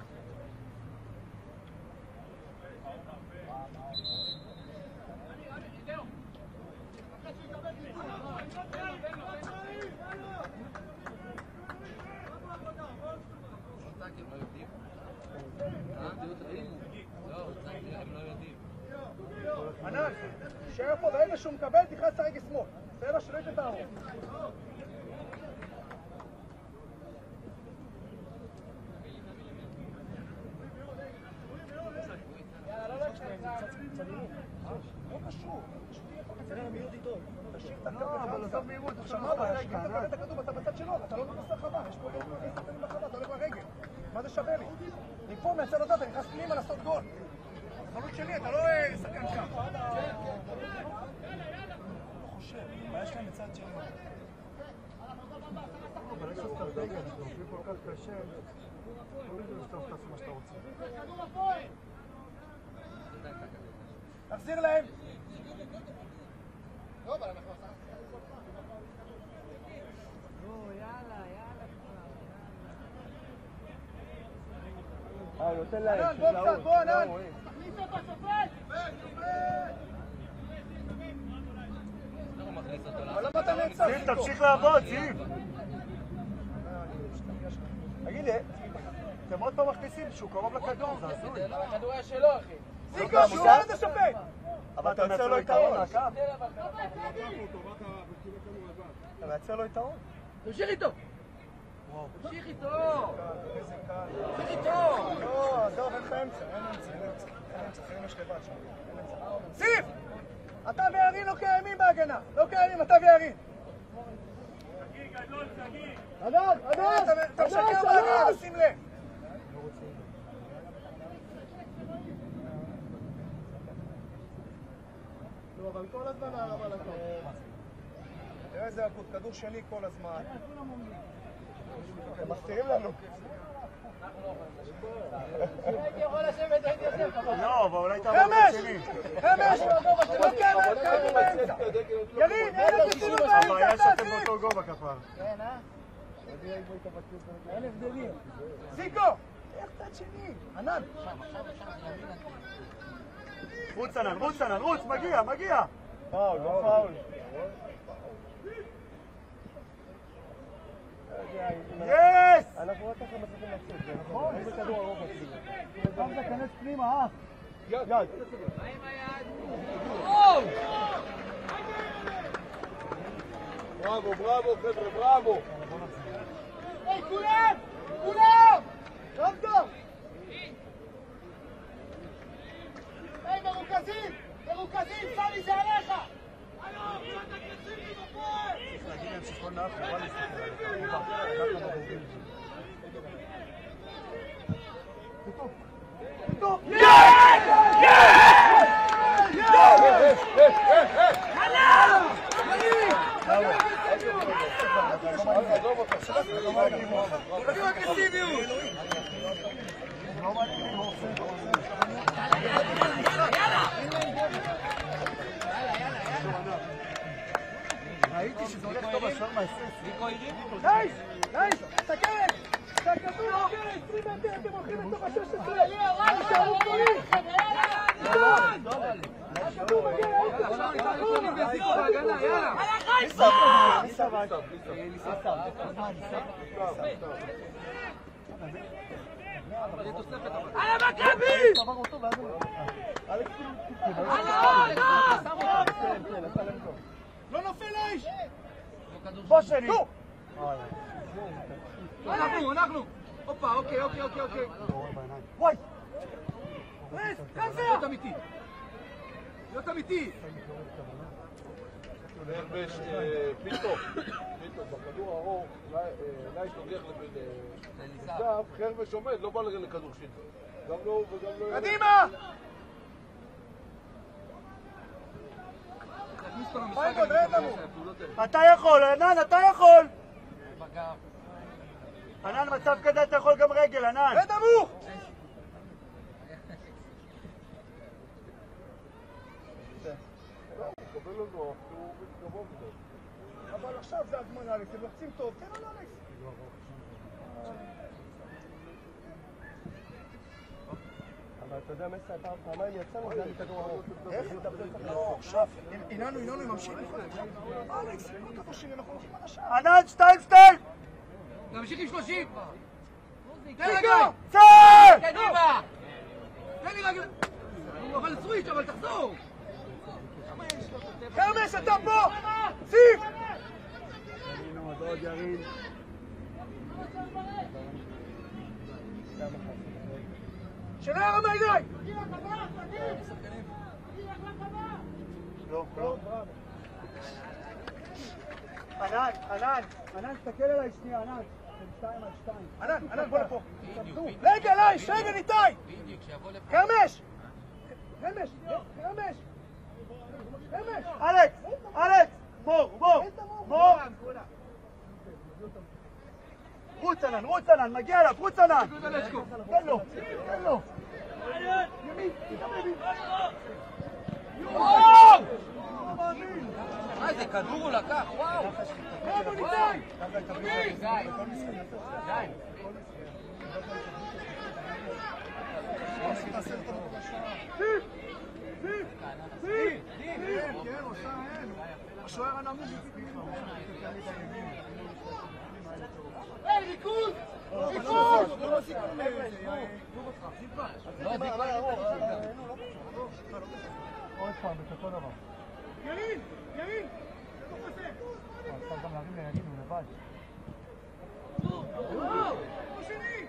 ענן, תישאר פה ברגע שהוא מקבל, תכנס את הרגל שמאל. בסדר, שלא יתן את הארוך. לא קשור. תראה המהירות איתו. תשאיר את הכדור. אבל עזוב מהירות, עכשיו מה הבעיה? כשאתה מקבל את הכדור ואתה בצד שלו, אתה לא נכנס לרחבה. יש פה שחקנים ברחבה, אתה הולך לרגל. מה זה שווה לי? מפה מהצד אותה, אתה נכנס פנימה לעשות גול. החלוץ שלי, אתה לא שחקן שם. חושב, מה יש להם מצד שלי? אבל יש אסטרטגיה, אנחנו עושים כל כך קשה. לא יודעים שאתה תעשה מה שאתה רוצה. תחזיר להם! לא, אבל אנחנו עושים. הוא נותן להם. ענן, בוא קצת, בוא ענן! אבל למה אתה נעצר? זיו, תמשיך לעבוד, זיו! תגיד לי, אתם עוד פעם מכניסים שהוא קרוב לכדור, זה הזוי. הכדור היה שלו, אחי. זיקו, שואל את השופט! אבל אתה מייצר לו יתרון מהקו. אתה מייצר לו יתרון? תמשיך איתו! תמשיך איתו! איזה קל. תמשיך איתו! לא, עזוב, אין לך אמצע, אין אמצע, חיים יש לבד שם. זיו! אתה וירין לא קיימים בהגנה, לא קיימים, אתה וירין. ענן, אתה משקר בהגנה, שים לב. לא, אבל כל הזמן הרמה לקום. תראה איזה עקות, כדור שלי כל הזמן. אתם מסתירים לנו. הייתי יכול לשבת, הייתי יושב ככה. לא, אבל אולי תעבור חמש! לשני. חמש! עוד כאלה, באמצע! ירין, אין את זה הבעיה באמצע, שאתם תעשי! באותו גובה כפר. כן, אין הבדלים. זיקו! איך צד שני? ענן! רוץ ענן, רוץ ענן, רוץ, מגיע, מגיע! פאול, לא פאול. יס! אנחנו רק ככה מצליחים לצאת, נכון? איזה כדור ארוך מצליחים. פעם זה כנס פנימה, יד. בראבו, בראבו, חבר'ה, בראבו. היי, כולם! כולם! טוב טוב! היי, מרוכזים! מרוכזים! סמי, זה עליך! צריך להגיד להם שכל נער חובה להסתכל עליך. ככה בבוגרים. טוב! ראיתי שזה הולך טוב השוער מהסס. נייס! נייס! תסתכל! שהכדור עובר 20 מטר, אתם הולכים לתוך ה-16! תשארו גדולים! הכדור מגיע לא נופל האיש! בוא שני! אנחנו! הופה, אוקיי. וואי! להיות אמיתי! להיות אמיתי! חרבש, פיטו, בכדור הארוך, לייש נוגח לסף, חרבש עומד, לא בא לכדור שני. גם לא הוא וגם לא... קדימה! פיינגולד, רד לנו! אתה יכול, ענן, אתה יכול! ענן, מצב כזה אתה יכול גם רגל, ענן! רד נמוך! קבל לו נוח, הוא מתגבוה מדי. אבל עכשיו זה הזמן, אלכס, הם לוחצים טוב, תן לנו אלכס! אבל אתה יודע, מסע, פעמיים יצאנו, זה היה מכדור ארוך. איך? לא, עכשיו, איננו, הם ממשיכים. אלכס, לא כדור שני, אנחנו הולכים על השער. ענן, 2-2! נמשיך עם 30! תן זיקו! רגליים! צא! קדימה! תן לי רגליים! אבל סוויץ', אבל תחזור! חרמש, אתה פה! סיף! עוד ירין. שניה רמה אליי! לא. ענן, תסתכל עליי שנייה, ענן. 2-2. ענן, בוא לפה. רגע, לייש, רגע, ניתאי! חרמש! אלכס! מור! רוץ ענן, מגיע אליו, רוץ ענן! תן לו! ימין! איזה כדור הוא לקח, וואו! בוא ניתאי! השוער הנמוך היי, ריקוד! לא סיכום עוד פעם, בסופו דבר. ירין! אפשר גם להרים לילדים לבד. שני!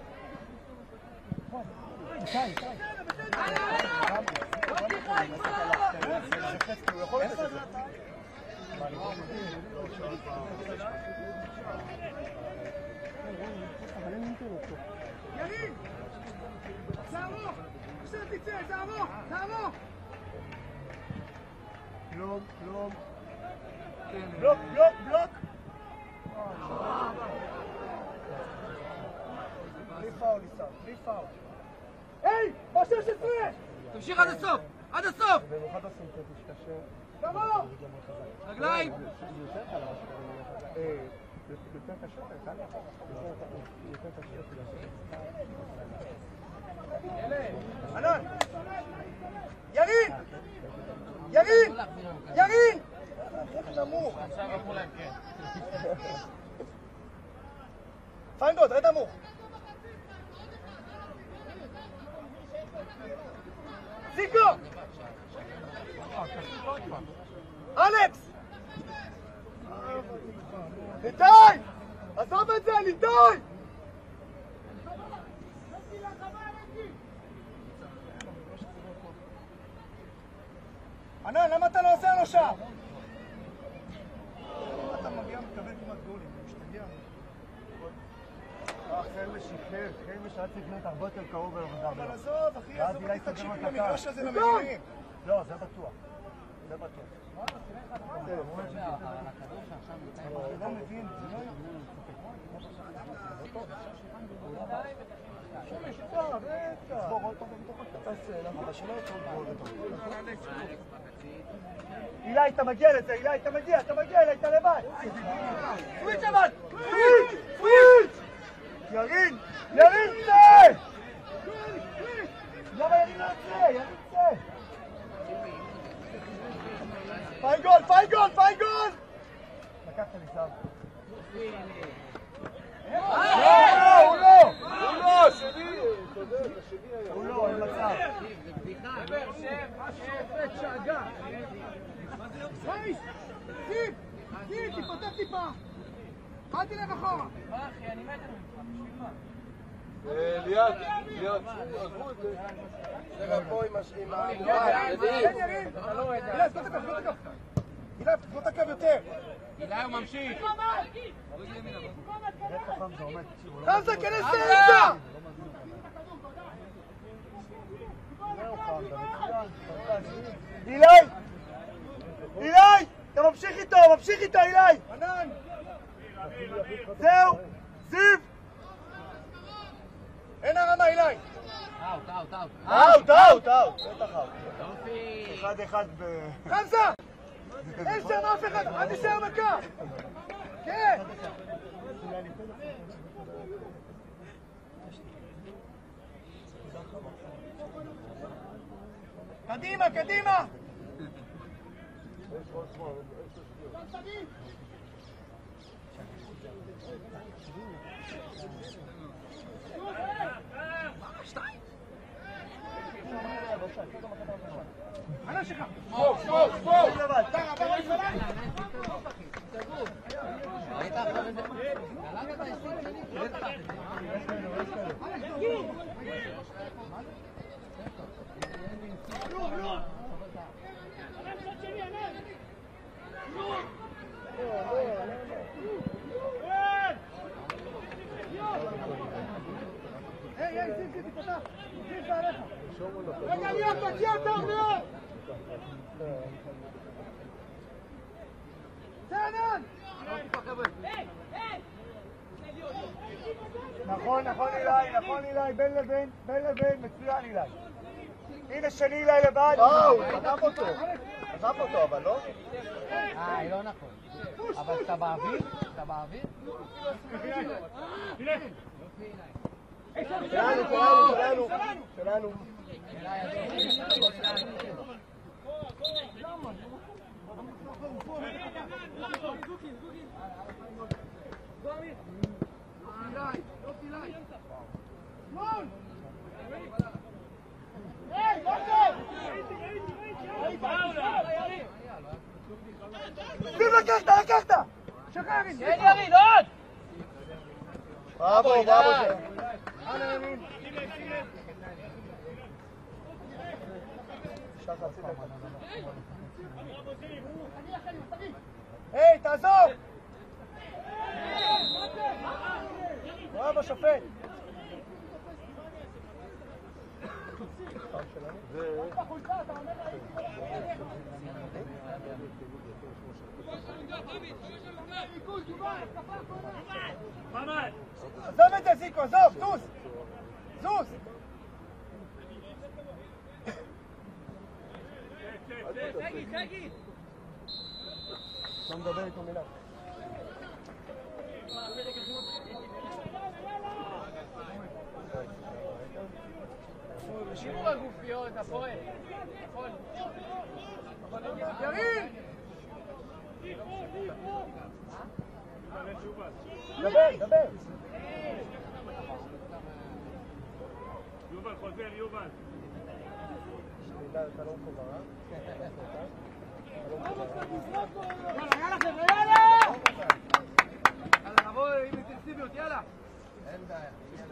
ירין! זה ארוך! עכשיו תצא, זה ארוך! בלוק! בלי פאול. פאול. היי, ב-16! תמשיך עד הסוף! עד הסוף! במיוחד הסינתטי שקשה. תבוא! רגליים! יותר קשה, יותר קשה. ענן! ירין! ירין! ירין! איך נמוך? פיינגולד, רד נמוך! זיקו! אלכס! ניתאי! עזוב את זה, ניתאי! ענן, למה אתה לא עושה לו שם? אתה מגיע מקבל כמעט גולים, הוא משתגע. חלמש שיקר, חלמש היה צריך להיות הרבה יותר קרוב אליו. אבל עזוב, אחי, עזוב אותי, תקשיב עם המגרש הזה למדינים. לא, זה בטוח. זה בטוח. אני לא מבין, זה לא... אילי, אתה מגיע לזה, אילי, אתה מגיע אליי, אתה לבד. סוויץ' אבל! סוויץ'! ירין! ירין צא! למה ירין לא צא? ירין צא! פיינגול! פיינגול! פיינגול! לקחת לי סם. הוא לא! הוא לא, שני! הוא לא, אין מצב. היי! סיב! סיב! תתפתח טיפה! אל תלך אחורה! מה אחי, אני מת בשביל מה? ליד, עזבו את זה. זה גם פה עם כן, ירין! אילי, סגור את הקו, סגור את הקו! אילי, סגור את הקו יותר! אילי הוא ממשיך! חמזה, כנס לאמצע! אילי! אילי! אתה ממשיך איתו, אילי! ענן! זהו! זיו! אין הרמה, אילי! אאוט! אאוט! בטח אאוט. 1-1 ב... חמזה! אין שם אף אחד! אל תישאר בקו! כן! קדימה, קדימה! ענה שלך! ספור, ספור, ספור! היי, זיו, תפתח! זיו, זה עליך! רגע, ליאב, תגיע טוב מאוד! זה ענן! נכון אילי, בין לבין, מצוין אילי. הנה שני אילי לבד. הוא עזב אותו, אבל לא? לא נכון. אבל אתה באוויר? שלנו. לקחת! שחרר! כן ירין, עוד! בראבו. היי, תעזור! בראבו, שופט! עזוב את זה, זיקו, עזוב, טוס! זוז! לא מדבר איתו מילה. שימור הגופיות, הפועל. ירין! דבר. יובל חוזר, יובל. אתה לא מחובר, יאללה חבר'ה, יאללה! יאללה, נבוא עם אינטנסיביות, יאללה. אין בעיה.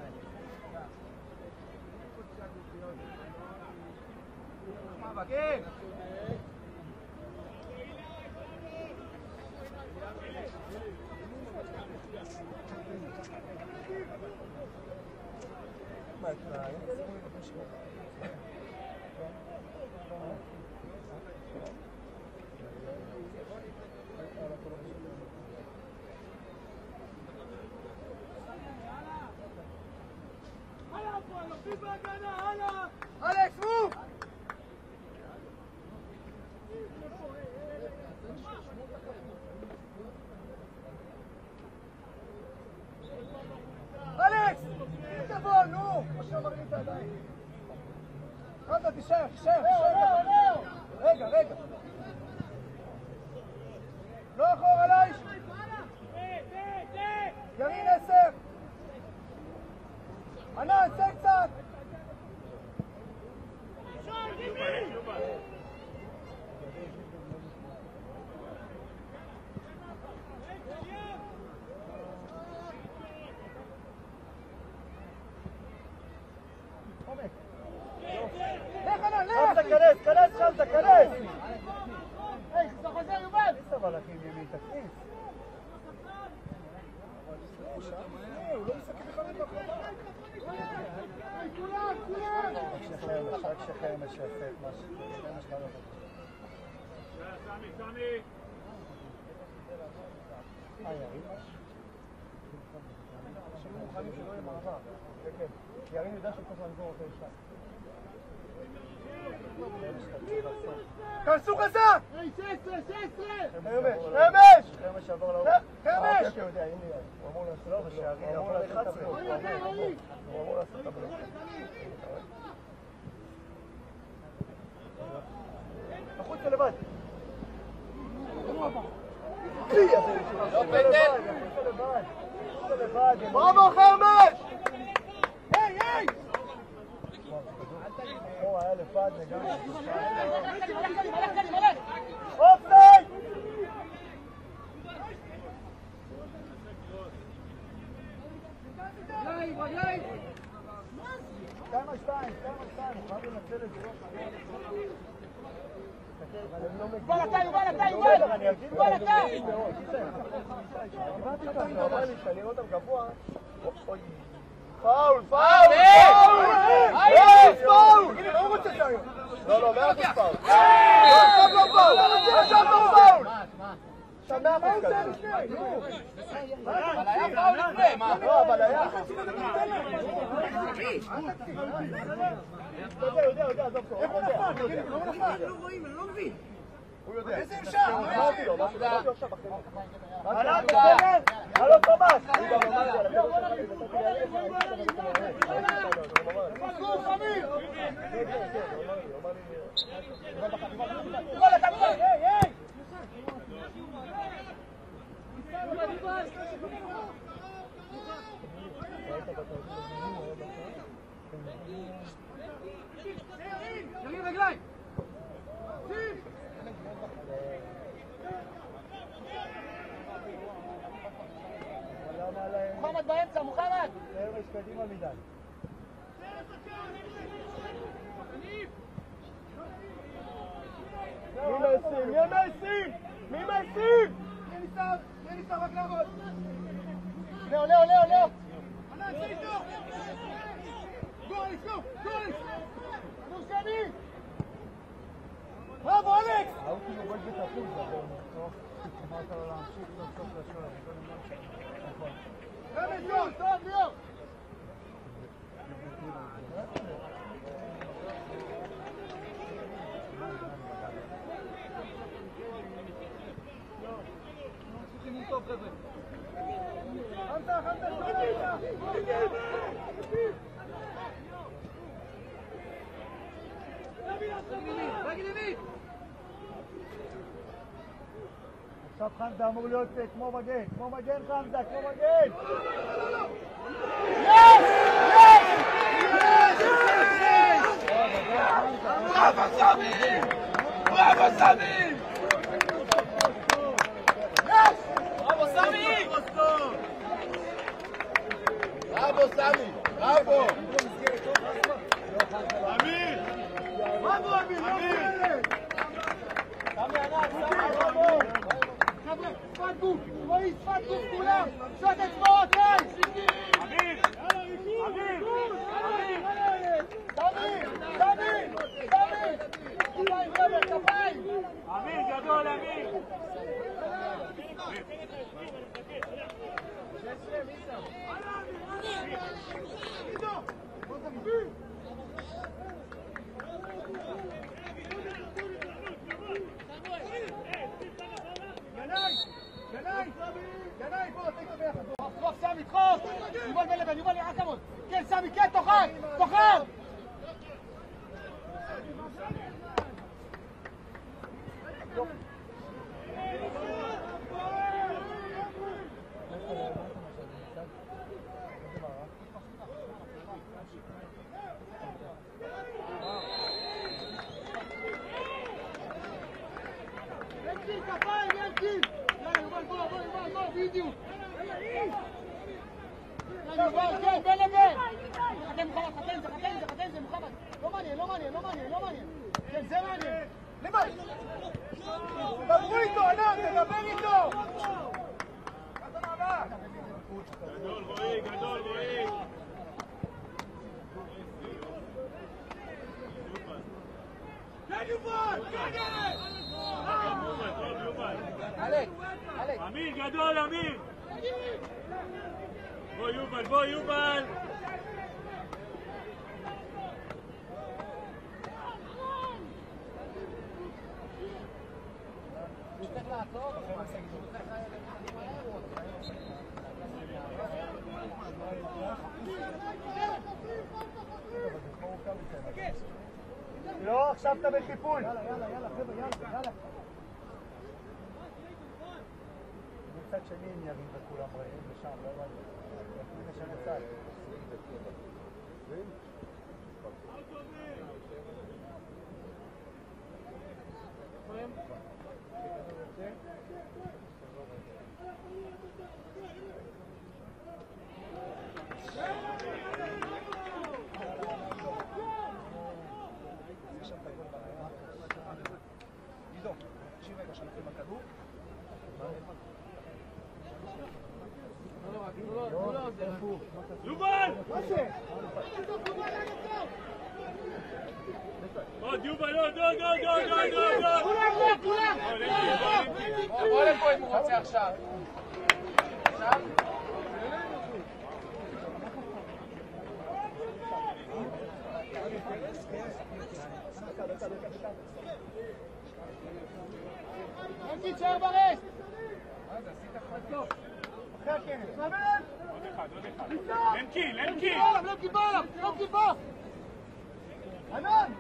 מאבקים. מה, התנאי? אלכס, מוב! אלכס! תבוא, נו! עכשיו מרים את הידיים. חמדה, תישאר. רגע. לא אחור עליי! ימין 10! ענן, צא קצת! לך ענן, לך! כנס, חמדה, כנס! היי, אתה חוזר יובל! אבל אחי, ימין, תכניס. הוא לא מסתכל בכלל בחומה. כולם! רק שחרר משפה את מה שלא עובד. סמי. ירין? שהם מוכנים שלא יהיה מעבר. כן. ירין יודע שהוא צריך לעזור אותו ישר. כנסו חזק! חמש! חמש שעבור לאור. חמש! הוא יודע, הנה ירין. הוא אמור לעשות לא, ושהרין יעבור ל-11. הוא אמור לעשות את הבלוק. החוצה לבד. לא פנדל! בראבו חמש! היי! הוא היה לבד לגמרי. אופסייד! רגליים! 2-2, חייב לנצל את זה. יובל אתה! שאני רואה אותם גבוה. פאול! הנה, לא רוצה את היום. לא, 100% פאול. עכשיו לא פאול! עכשיו 100% כזה. אבל היה פאול לפני, מה? לא, אבל היה. יודע, עזוב פה. איך הוא נפל? לא רואים, אני לא מבין. הוא יודע. איזה אפשר? אמרתי לו, הלו תומאס! ירים רגליים! מוחמד באמצע, מוחמד! הרמש קדימה מדי. מי מייסים? מי ניסה רק לעבוד? עולה! ענן, צא איתו! גורליס, גורליס! כדור שני! בראבו, אלכס! ההוא כאילו בולט בתפוס, אמרת לו להמשיך סוף לשולם. רמז, ליאור, טוב, ליאור! טוב חבר'ה. עכשיו חמזה אמור להיות כמו מגן, חמזה, כמו מגן! יש! בראבו סמי! בראבו סמי! בראבו סמי! בראבו סמי! בראבו! אמיר! בראבו אמיר! אמיר! סמי ענק, סמי בראבו! חבר'ה, שפת גוף! רועי, שפת גוף כולם! שפת אצבעות, היי! אמיר! אמיר! אמיר, גדול, אמיר! גנאי, בוא, תגיד ביחד. דחוף, סמי, דחוף! יובל בלבן, יובל יחכמות! כן, סמי, כן, תאכל! תאכל! ינקי, כפיים, ינקי! יאללה, יובל, בוא, בדיוק! יובל, כן, בין לבין! חתן, זה מוחמד! לא מעניין! כן, זה מעניין! למה? דברו איתו, ענן, תדבר איתו! גדול, רועי! כן, יובל! אלק! אמיר, גדול, אמיר! בוא, יובל! צריך לעצור, לא, עכשיו אתה בחיפוי. יאללה, חבר'ה, יאללה. מצד שני הם ירים וכולם רעים ושם, לא הבנתי. יכולים לשנות צד. יובל! מה זה? עוד יובל, עוד! כולם! בוא לפה אם הוא רוצה עכשיו. ינקי, תשאר ברסט! אחרי הכנס, סמל! עוד אחד. ינקי! לא כיפה! ענן!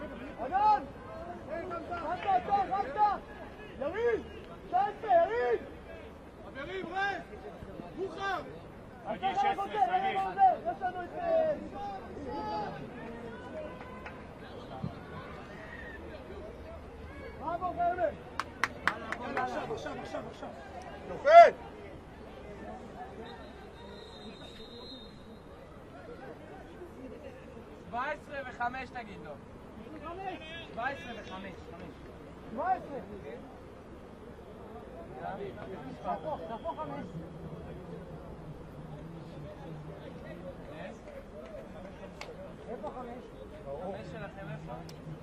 חמסה! יריד! 19, יריד! חברים, רס! רוחם! יש לנו את... בראבו, חבר'ה! עכשיו. שופט! 17 ו5 תגיד לו. 17 ו5. 17! תהפוך 5. איפה 5? 5 שלכם איפה?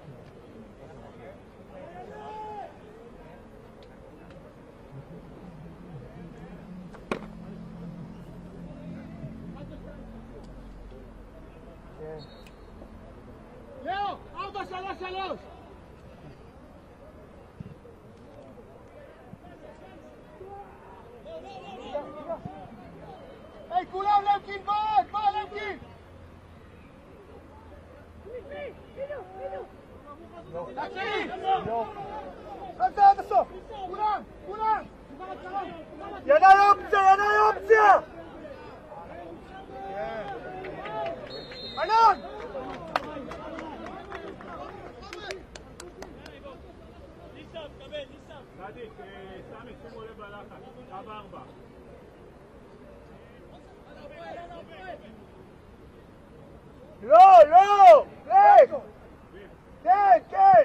לאו, 4-3-3! תקשיב! חמסה עד הסוף! כולם! כולם! ינאי אופציה! ינאי אופציה! אלון! צדיק, סמי, שימו לב בלחץ, קו 4. לא, לא! רגע! כן, כן!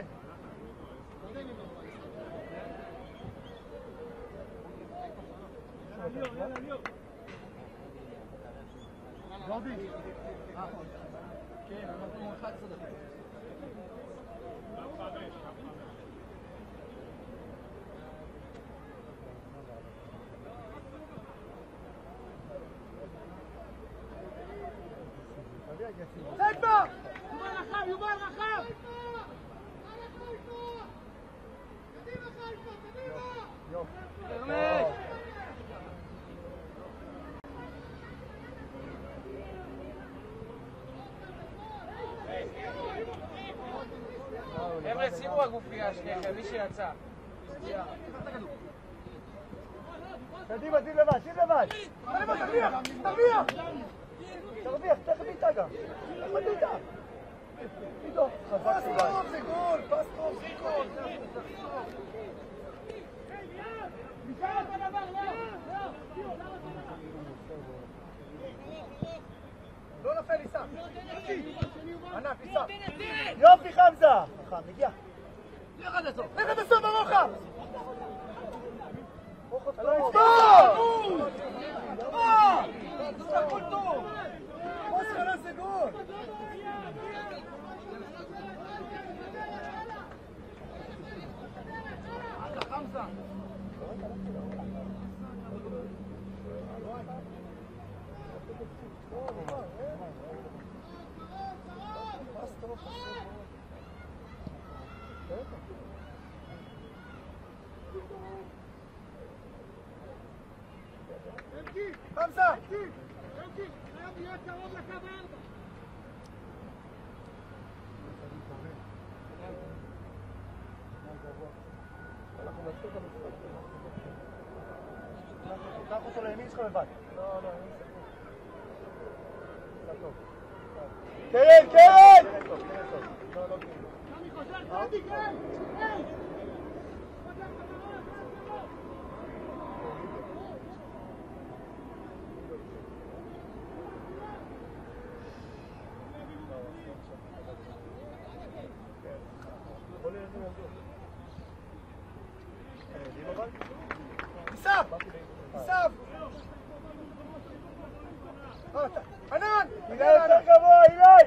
גובי. כן, אנחנו 11 דקות. חיפה! יובל רחב! חבר'ה, שימו הגופייה שניכם, מי שיצא. קדימה, שים לבד, שים לבד! תרוויח! תרוויח! תרוויח, תכף איתה גם! תכף איתה! איתו! פס טוב זה גול! פס טוב זה גול! נשאר אותו דבר, לא נופל, ניסה! ענק, ניסה! יופי חמזה! חכם, מגיע! לך עד הסוף! לך עד הסוף ברוחב! רוחב טוב! זה הכל טוב! מסחרה זה גול! חמזה! חמזה! חייב להיות קרוב לקו 4. אנחנו נתחיל את המשחק. קח אותו לימין שלך לבד. לא, לא, קרן, קרן! אני חוזר, צדיק, היי! ניסף! ניסף! ענן! הילי יותר גבוה, הילי!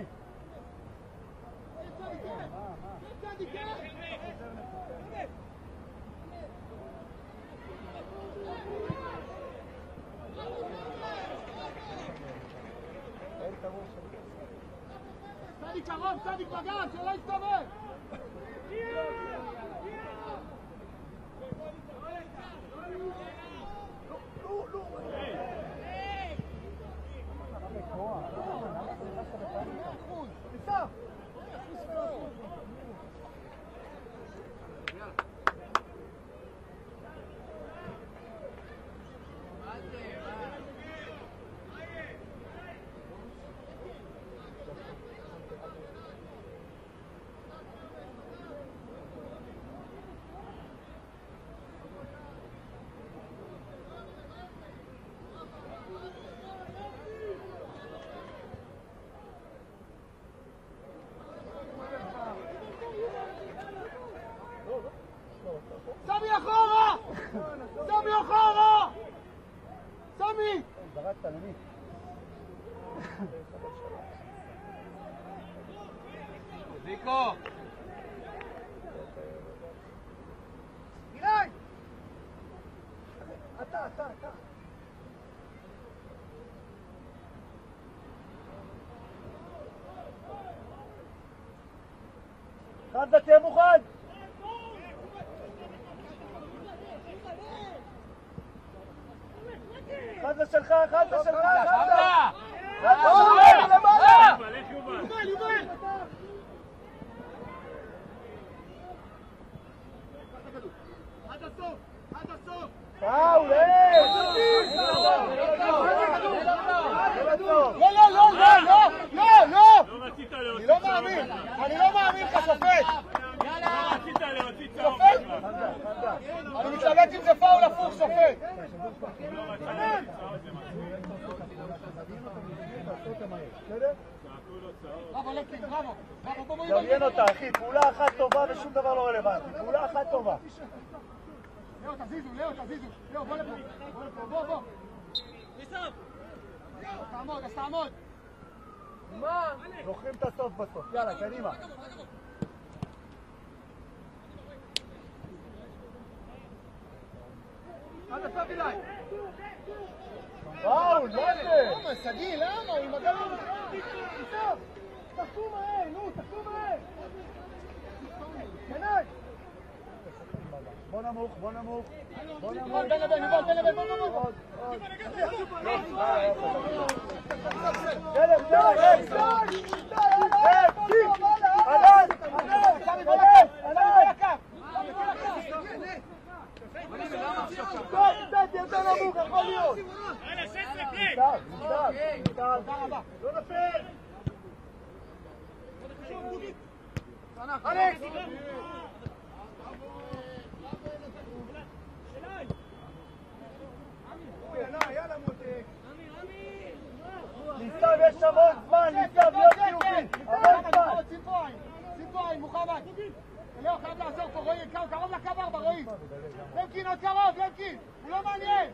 צדיק קרוב, צדיק בגן, שלא יסתובב! סמי אחורה! סמי אחורה! סמי! זרקת למי? זיקו! הילי! אתה. חמזה, תהיה מוכן! חמזה שלך, חמזה שלך, חמזה! יובל, איך יובל? יובל! פאול, אני לא מאמין לך, שופט! שופט! אני מתלבט אם זה פאול הפוך, שופט! דמיין אותה, אחי, פעולה אחת טובה ושום דבר לא רלוונטי. פעולה אחת טובה. לאו, תזיזו, לאו, בוא לפה, בוא. תעמוד, אז תעמוד. מה? זוכרים את הסוף בסוף, יאללה, קדימה. עד הסוף אליי. וואו, מה זה? למה, סגי, למה? הוא מגע לו בסוף. תקום מהר, נו, תקום מהר. ינאי. בוא נמוך. תן לבן, בוא. ניסב, יש המון זמן, ניסב, להיות חיובי, המון זמן. ציפוריים, מוחמד. לא, חייב לעזור פה, רועי, קרוב לקו 4, רועי. למקין, עוד קרוב, למקין, הוא לא מעניין.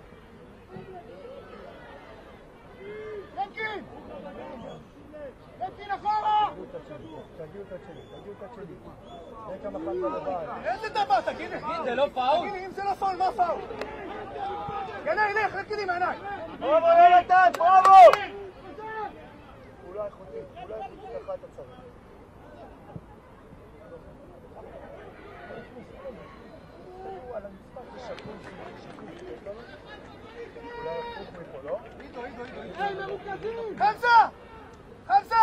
למקין אחורה! תגיעו את שלי. איזה דבר, תגיד לי. זה לא פאול? תגיד לי, אם זה לא פאול, מה פאול? ינאי, לך, למקין עם העיניים. בראבו, ילתן, בראבו! אולי אחותי לך אתה צריך. על המספר ששקול אולי הפוך מפה, לא? היי, מרוכזים! חמסה!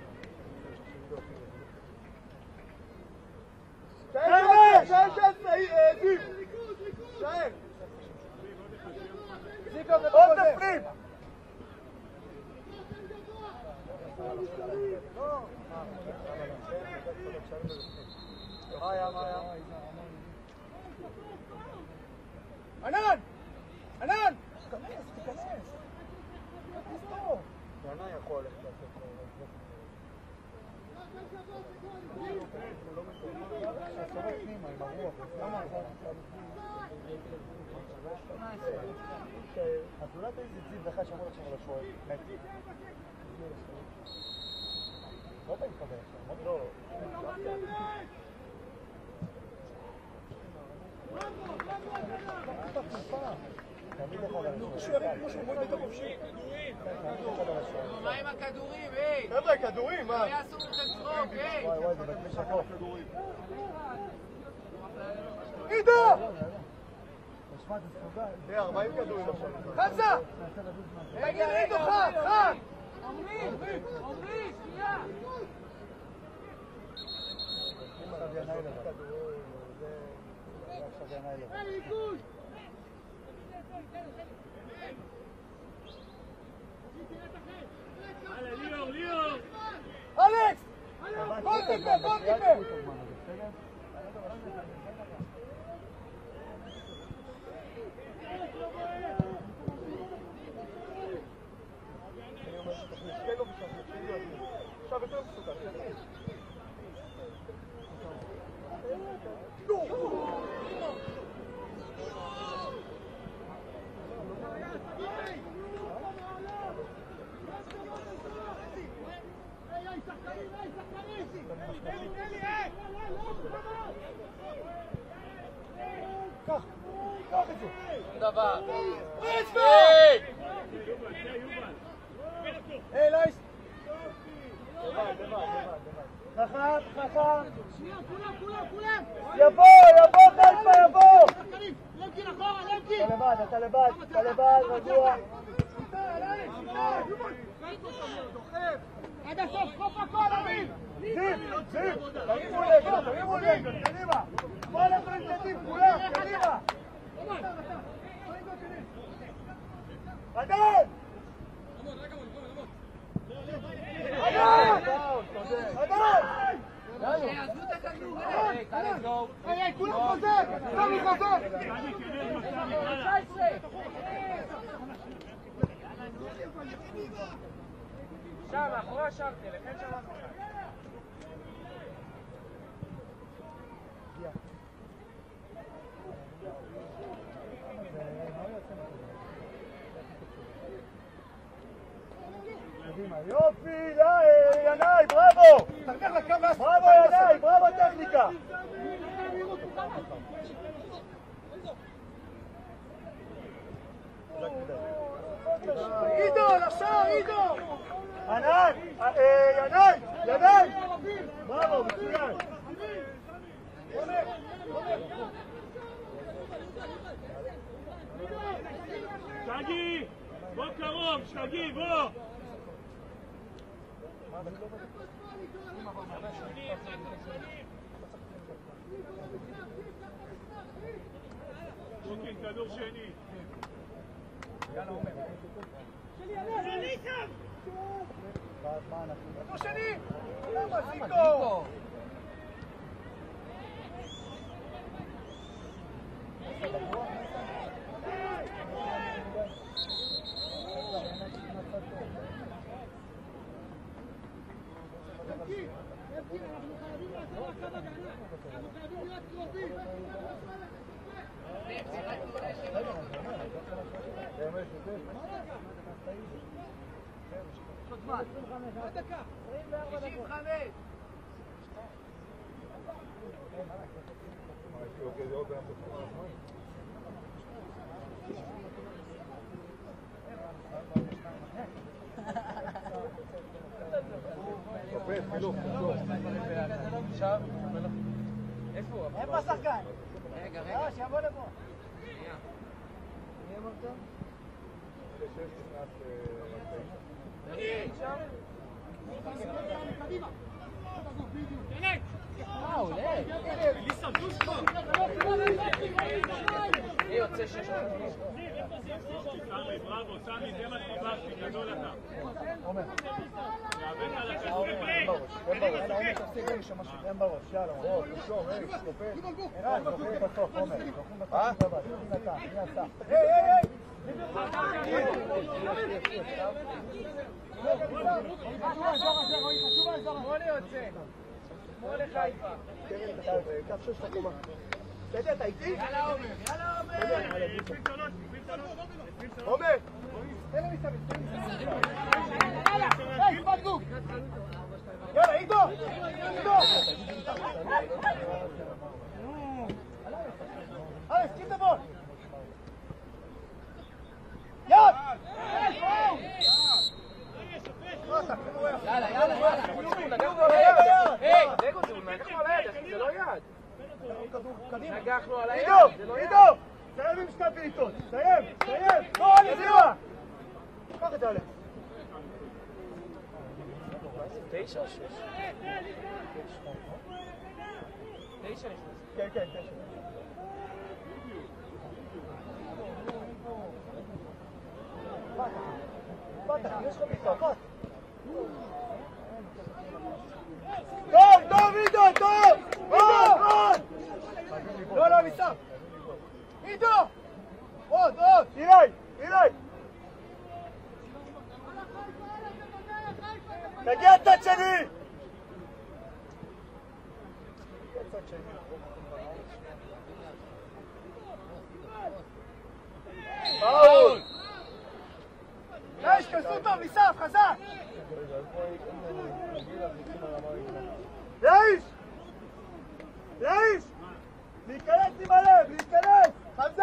שער! עוד תפנים! מה היה? ענן! תיכנס! ענן יכול ללכת לעשות הסורת פנימה עם הרוח. אז אולי תגיד זיו לך שאמור עכשיו על השוער. מת. לא אתה מתקבל עכשיו, לא. מה עם הכדורים, היי? חבר'ה, כדורים, מה? לא יעשו לכם צחוק, היי? וואי, זה בכביש הכל. עידה! נשמע, זה סוגל. 40 כדורים עכשיו. חמסה! תגיד עידו, חם! עומרי, שנייה! עכשיו ינאי לבד. עכשיו ינאי לבד. ליאור! אלכס! בוא טיפה! עכשיו יותר מסוכן. קח את זה. דבר. היי, לייס. חכם. שנייה, כולם. יבוא, חיפה, יבוא. למקין אחורה, למקין. אתה לבד, רגוע. עד הסוף, סוף הכל, אביב. זיו, תרימו נגד, קדימה. בוא נפריד נתיב, כולם, קדימה. שיעזבו את הכדור, היי, כולם חוזר! סמי חוזר! שם, אחורה השארתי, לכן שם אחורה. יופי, ינאי, בראבו! בראבו ינאי, בראבו טכניקה! עידו, עכשיו עידו! ינאי! בראבו, מצוין! שגי! בוא קרוב, שגי, בוא! אוקיי, כדור שני. כדור שני! למה זיקו? איפה השחקן? רגע, שיבוא לפה. יוצא 6. בראבו, סמי, זה מה שדיברתי, גדול אתה. תאבק על הכדור. אין בראש, יאללה, תשור, תופן. ערן, תופן בסוף, עומר. מי עשה? היי! שמאלה יוצא. שמאלה חיפה. קף 6 תקומה. תדע, אתה איתי? יאללה עומר! עומר! תן לי מסביב, יאללה, היי, ספת גוף! יאללה, עידו! סכים את הבול! היי, דגו, זה נגח לו על היד, זה לא יד. נגח לו על היד, זה לא יד. עידו! סיים עם שתי בעיטות, סיים! לא, אני סיוע! קח את זה עליהם. 9 או 6? 9 כן, 9. פתח, יש לך מספק. טוב, עידו, טוב! לא, ניסה! עידו! עוד! אילי! תגיע את צד שני! פאול! יש, כנסו טוב, ניסף, חזק! יאיש! להיכנס עם הלב, להיכנס! חמזה!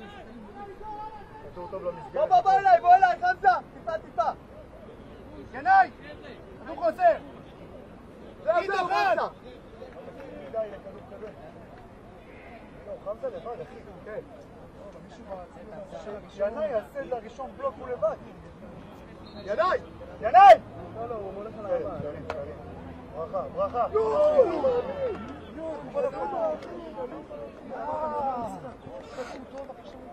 בוא אליי, חמזה! טיפה! ינאי! כדור חוזר! עידו, חמזה! חמזה לבד, אחי, כן. ינאי יעשה את הראשון בלוק הוא לבד. ינאי! לא, הוא הולך על הבא. ברכה. יואו!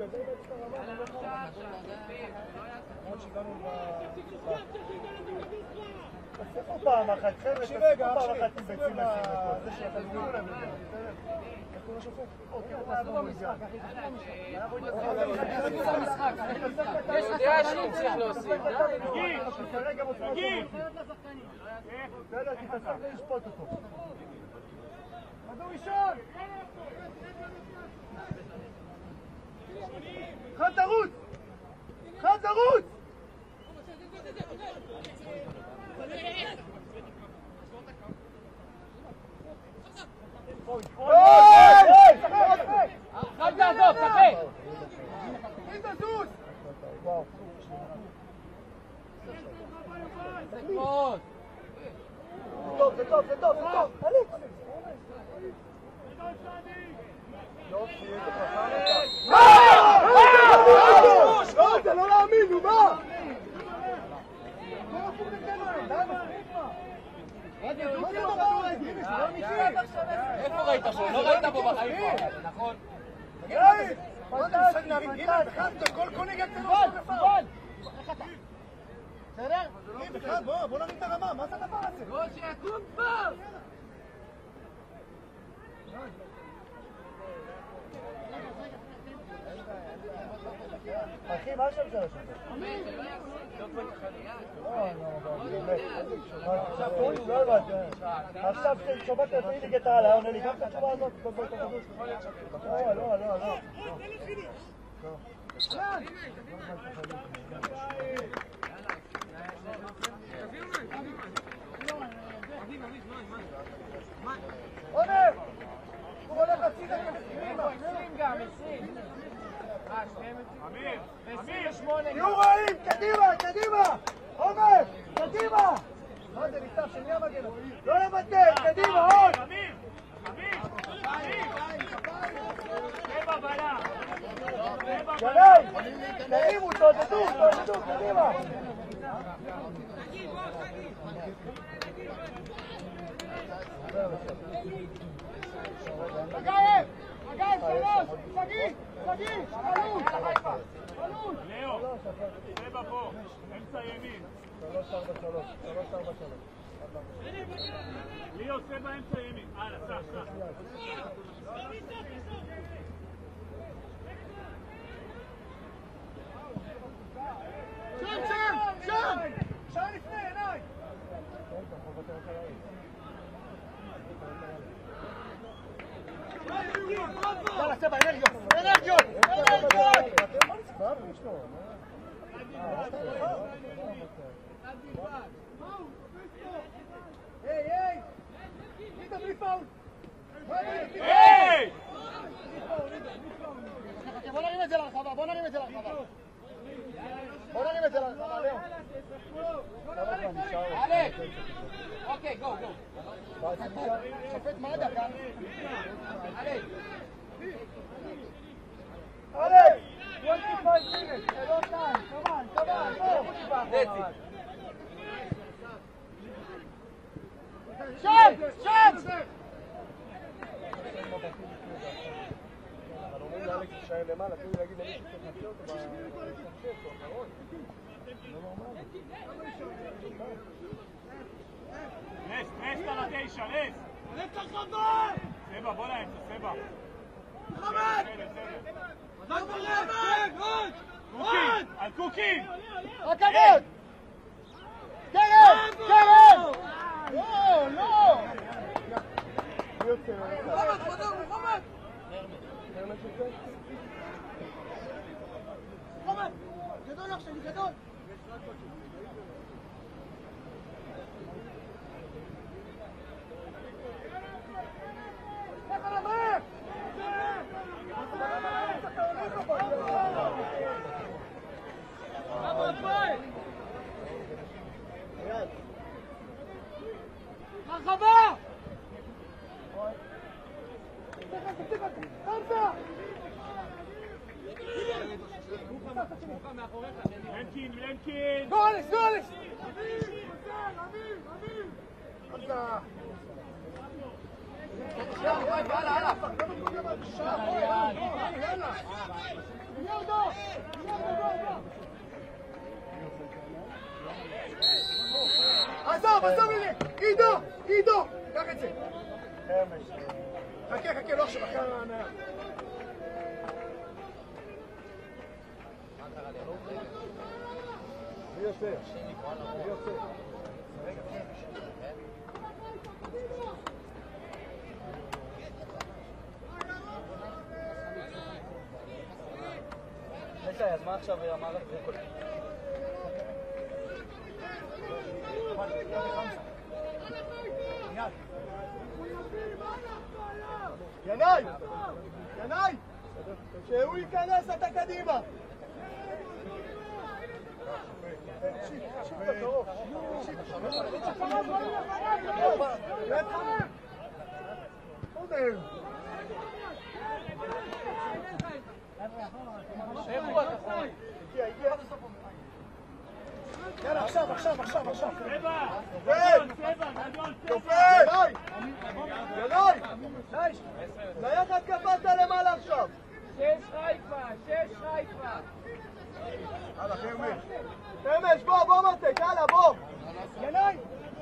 תפסיקו פעם אחת, חבר'ה, תפסיקו פעם אחת עם ביצים זה של התלמידים. תקנו לשופט. יודע שהוא צריך להוסיף. תגיד! בסדר, תתעסק לשפוט אותו. כדור ראשון! חד תרוץ! חד תרוץ! רק תעזוב, תחק! אם תזוז! טוב, זה טוב, זה טוב, זה טוב. זה לא להאמין, נו מה? איפה ראית בו? לא ראית בו בחיים. נכון. כל נגד כדור בפאול. בסדר? בוא נרים את הרמה, מה זה הדבר הזה? לא שיקום כבר! אחי, מה השם של השופט? לא הבנתי. עכשיו ששובעת את ליגת העל, היה עונה לי גם את התשובה הזאת? לא. עומר! הוא הולך הצידה כמסכימה. 20 גם, 20. אמיר! תהיו רואים, קדימה! עומר! קדימה! מה זה ניסה של מי המגן? לא לבטל, קדימה, עוד! אמיר! שבע בלם! ינאי! תרימו, תעודדו, קדימה! אגייב, 3! שגיא! חלוץ! לאו! שבע פה! אמצע ימין! 3-4-3. ליאו שבע אמצע ימין! הלאה, סע! שם לפני, עיניי! יאללה, סבא, אנרגיות! היי! נידה בלי פאול! היי! בוא נרים את זה לרחבה, לאו! אלק! אוקיי, גו! שופט מד"א כאן! אלק! 25 minutes, a long time, come on, go! שם! אבל אומרים לאלכס תישאר למעלה, תנו לי להגיד למישהו שצריך להפתיע אותו בסנצ'ט, הוא אחרון. לא נורמלי. לס על התשע, לס! סבא, בוא לאמצע, סבא! קוקים! על קוקים! רכבות! קרב! לא! מי יוצא? חומד! גדול אח שלי, גדול! לך על המרק! הרחבה! חמסה! לנקין! גו אלכס! חמסה! הלאה! מיליארד עזוב לי! עידו! קח את זה! חכה, לא עכשיו, אחרי הנאה. מי יוצא? אז מה עכשיו המערך זה כל... ינאי! שהוא ייכנס אתה קדימה! יאללה, עכשיו. נייח התקפת למעלה עכשיו. 6 חיפה. הלאה, חרמש, בוא מרתק, הלאה, בוא. ינאי.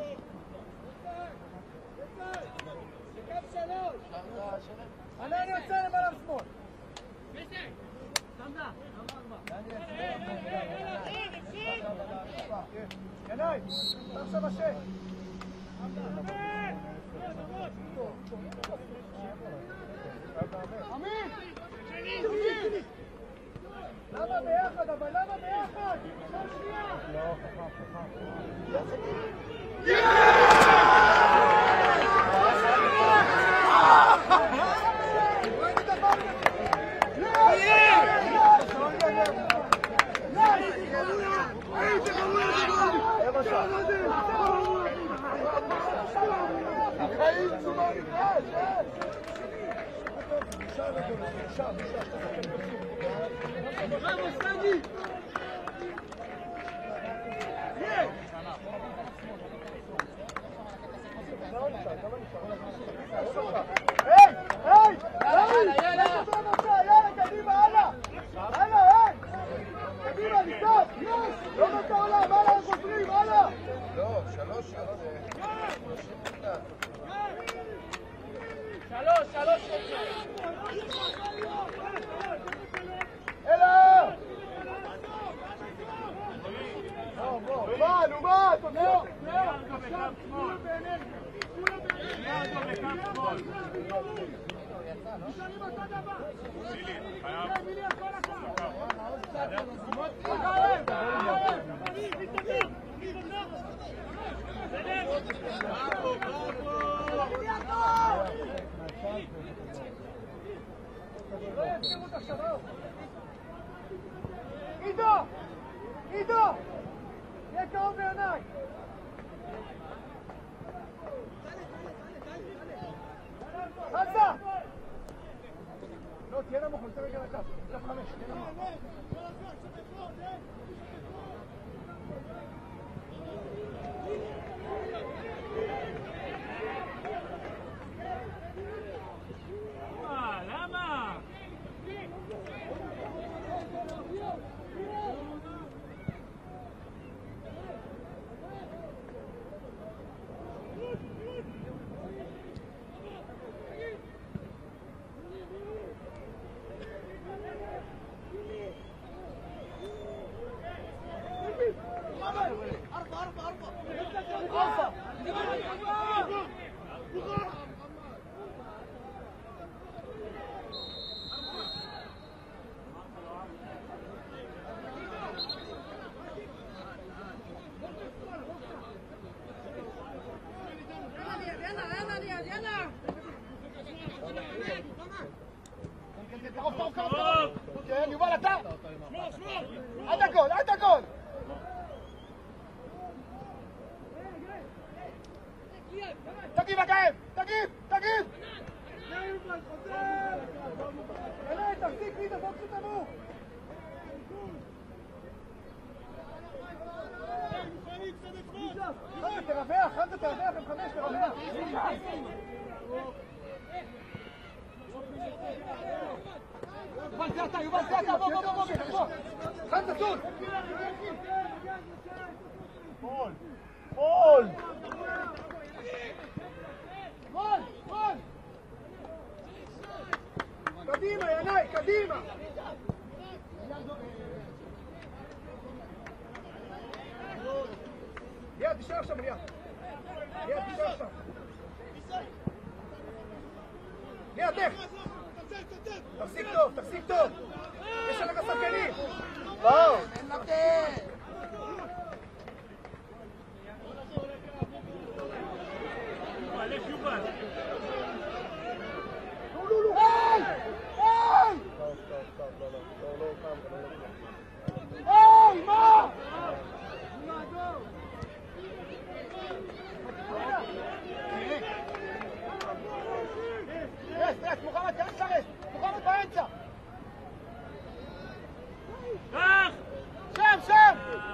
אני יוצא למעלה שמאל. ינאי, עכשיו השש. אמין! למה ביחד? אבל למה ביחד? לא, עידו! תהיה קרוב בעיניי! חסה! לא, תהיה נמוך, נצא רגע לקו. קו 5, תהיה נמוך. למה? כן, יובל אתה! עד הגול! תגיב הגאב! תגיב! תחזיק לי את הזוג שתמוך! תרווח, הם 5, תרווח! יובל זה אתה, בוא! חמד תצול! פול! קדימה, ינאי, קדימה! ליד, תישאר שם, ליד. ליד, תישאר שם. ליד, לך! תחזיק טוב, תחזיק טוב! יש עליך שחקנים! באו! אין לתת! היי, מה? רס, מוחמד, תרס לרס! מוחמד באמצע! שם!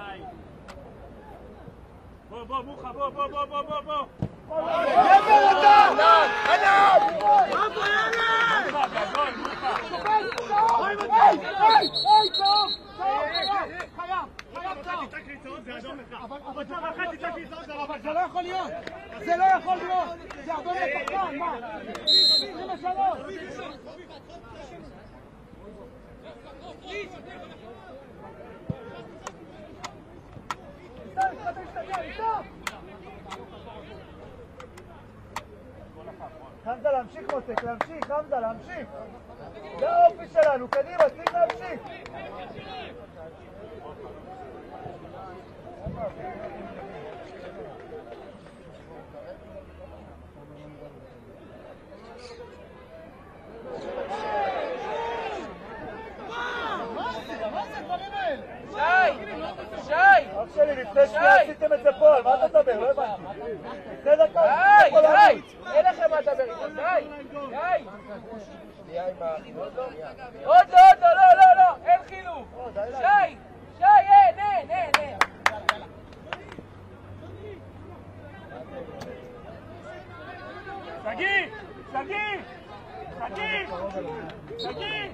בוא, מוחה, בוא. עבר אותה! ענב! היי, צהוב! חייב צהוב! אבל זה לא יכול להיות! זה לא יכול להיות! זה אדום לשחקן, מה? 23! חמזה להמשיך מותק, להמשיך, חמזה להמשיך. זה האופי שלנו, קדימה, צריך להמשיך. שי! אח שלי, לפני שנייה עשיתם את זה פה, על מה אתה מדבר? לא הבנתי. לפני דקה, די! אין לכם מה לדבר איתו, די! עוד לא, אין חילוף! שי! אין! שגיא!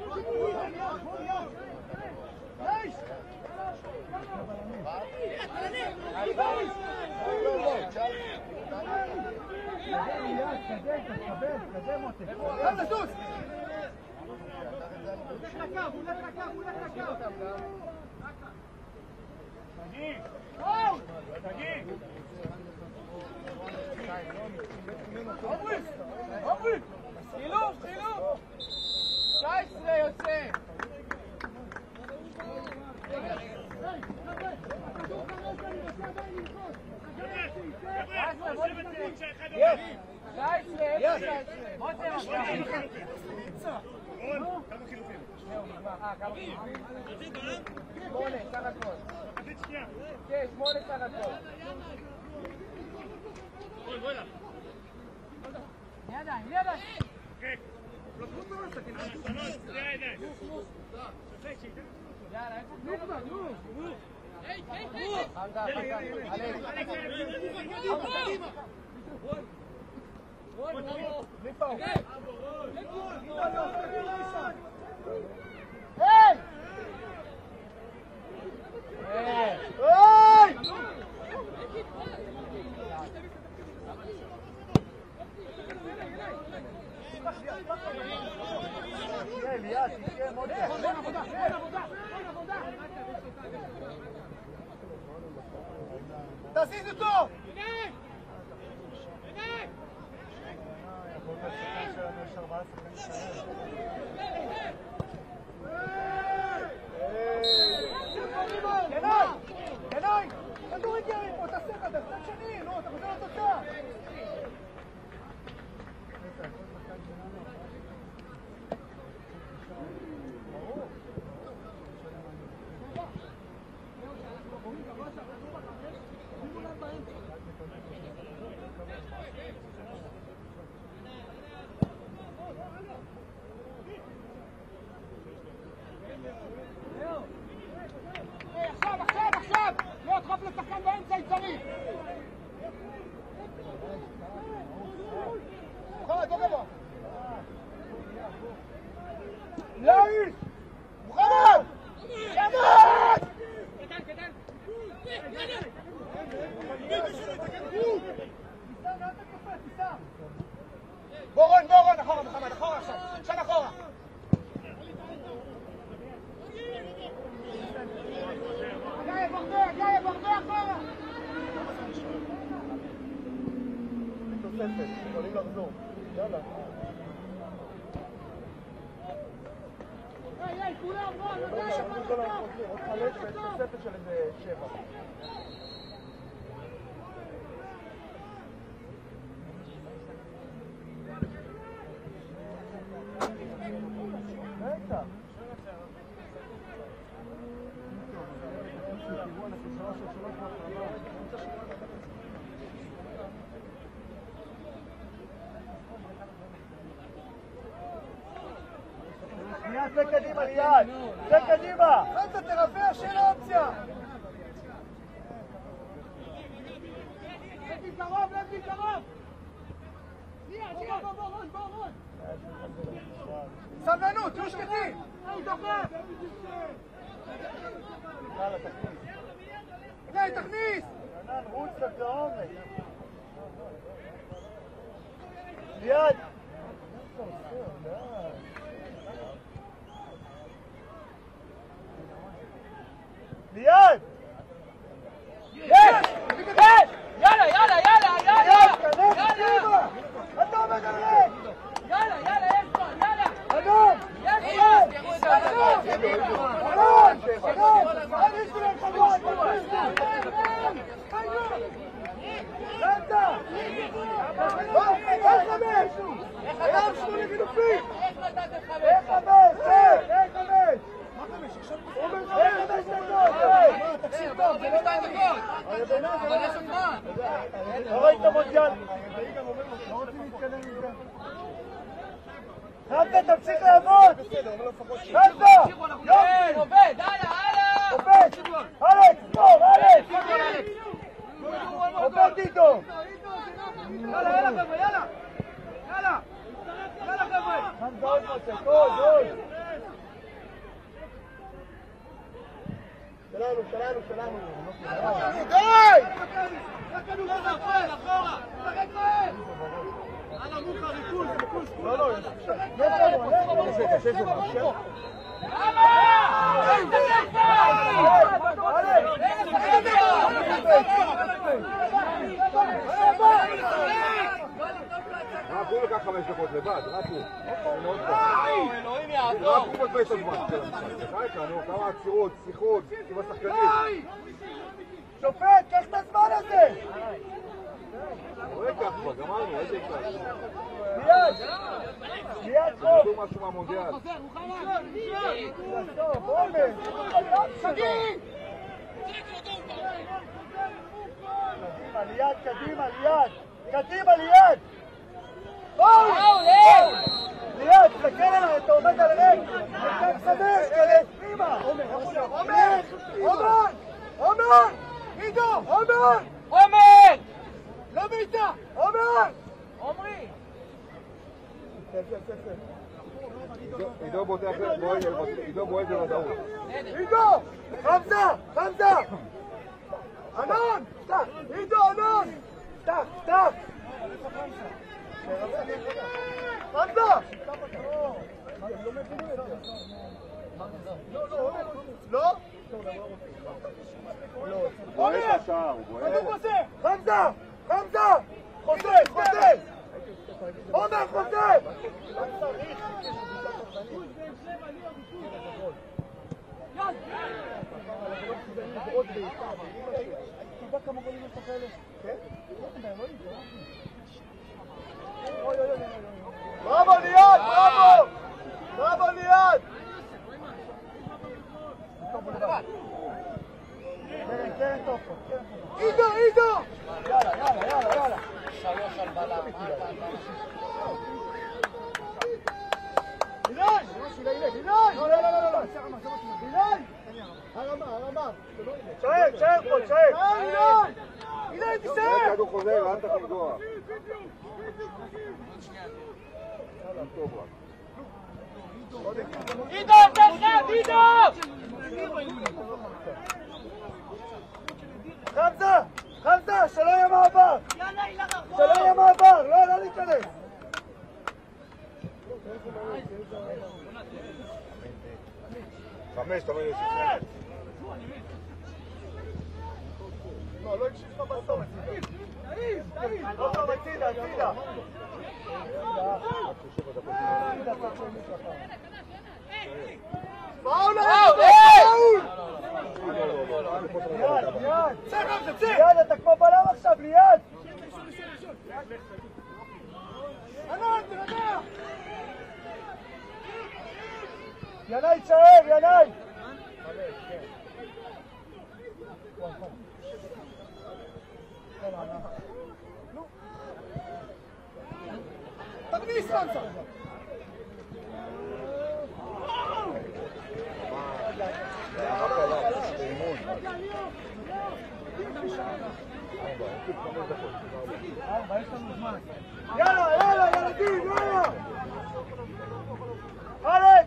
חילוף! 19 יוצא! שמונה סך הכל. כן, 8 סך הכל. ידיים. יאללה, איפה כבר? תזיז אותו! ינאי! כדור הגיע מפה, תעשה לך, תעשה שני, נו, אתה חוזר לתוצאה! עכשיו! לא תחף לשחקן באמצע אם צריך! מוחמד, לא גבוה! לאיש! מוחמד! ימד! בורון, אחורה מוחמד, אחורה עכשיו! עכשיו אחורה! עוד 5 ותוספת של איזה 7. בטח. שנייה, זה קדימה, ליד! זה קדימה! אתה תרפא, שאלה אופציה! לביא קרוב, לביא קרוב! בוא! סבלנות, תהיו שקטים! הוא דוחף! יאללה, תכניס. די, תכניס! ענן, רוץ לעומק. ליד! ליד! יש! יאללה! אתה עומד על ריק! יאללה, יש פה, יאללה! אדום! יש לא ראית מונדיאל? לא רוצים להתקדם מזה. חמדה, תמשיך לעבוד! חמדה! יופי! עובד, הלאה! עובד! אלכס! טוב, אלכס! עובד איתו! יאללה חבר'ה, יאללה חבר'ה! חמדה עוד מוצא, עוד! שלנו! די! אחורה! הלאה מוחה, ריכוז! לא, יש לנו, יש לנו. רק הוא לקח 5 דקות לבד, רק הוא. אלוהים יעזור. רק הוא מבית הזמן של המשחק. חייקה, נו, כמה עצירות, שיחות, עם השחקנים. שופט, קח את הזמן הזה! לא יקח כבר, גמרנו, איזה יקח. ליד חוף! תעשו משהו מהמונדיאל. טוב, עומד! קדימה, ליד! ליד, תסתכל עליי, אתה עומד על ריק! אתה מסמך, תלך פנימה! עומר! עידו! עומר! לא בעיטה! עומר! עומרי! עידו בועט בוודאות. עידו! חמזה! ענן! פתח! עידו, ענן! פתח! חמזה! לא? עומר! חמזה! חוזר! עומר חוזר! בראבו ליד! בראבו ליד! קרן טוב פה. עידו! יאללה. 3 על בלם. הרמה. תשאר פה. תישאר. כדור חוזר, אל תכף לפגוע. טוב רק. עידו, תחד, עידו! חמזה, שלא יהיה מעבר! לא להיכנס! חמש, תמיד יש לא הקשיב לך בסוף. לא טוב, הצידה. פאולה! ענת, תרגע! ינאי, תשאר, ינאי! תכניס חמסה! יאללה, יאללה, ילדים, יאללה! אלכס!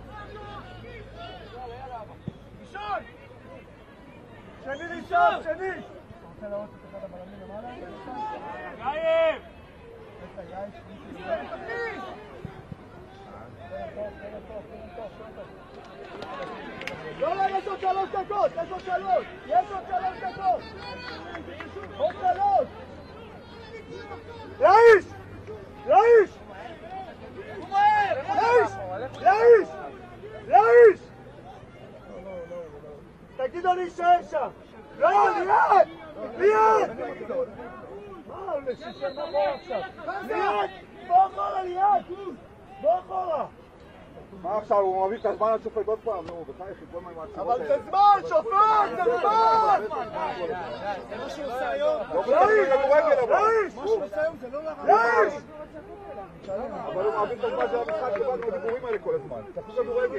ראשון! שני ראשון, שני! אתה רוצה להראות את אחד הבלמים למעלה? גאיב! תכניס! לא, לא, יש עוד 3 דקות, יש עוד 3! יש עוד 3 דקות! עוד 3! לאיש! לאיש! לאיש! לאיש! לאיש! תגידו לי שאין שם! לא, ליד! ליד! מה, הוא לשישה מאחורה עכשיו? ליד! בוא אחורה, ליד! בוא אחורה! מה עכשיו, הוא מביא את הזמן עד שופט עוד פעם, נו, בחייך, כל מה עם העצירות אבל זה זמן, שופט! זה זמן! זה מה שהוא עושה היום! לאיש! לאיש! מה שהוא עושה היום זה לא לרע! לאיש! אבל הוא מביא את הזמן של המשחק לבד מהדיבורים האלה כל הזמן. תפסו כדורגל.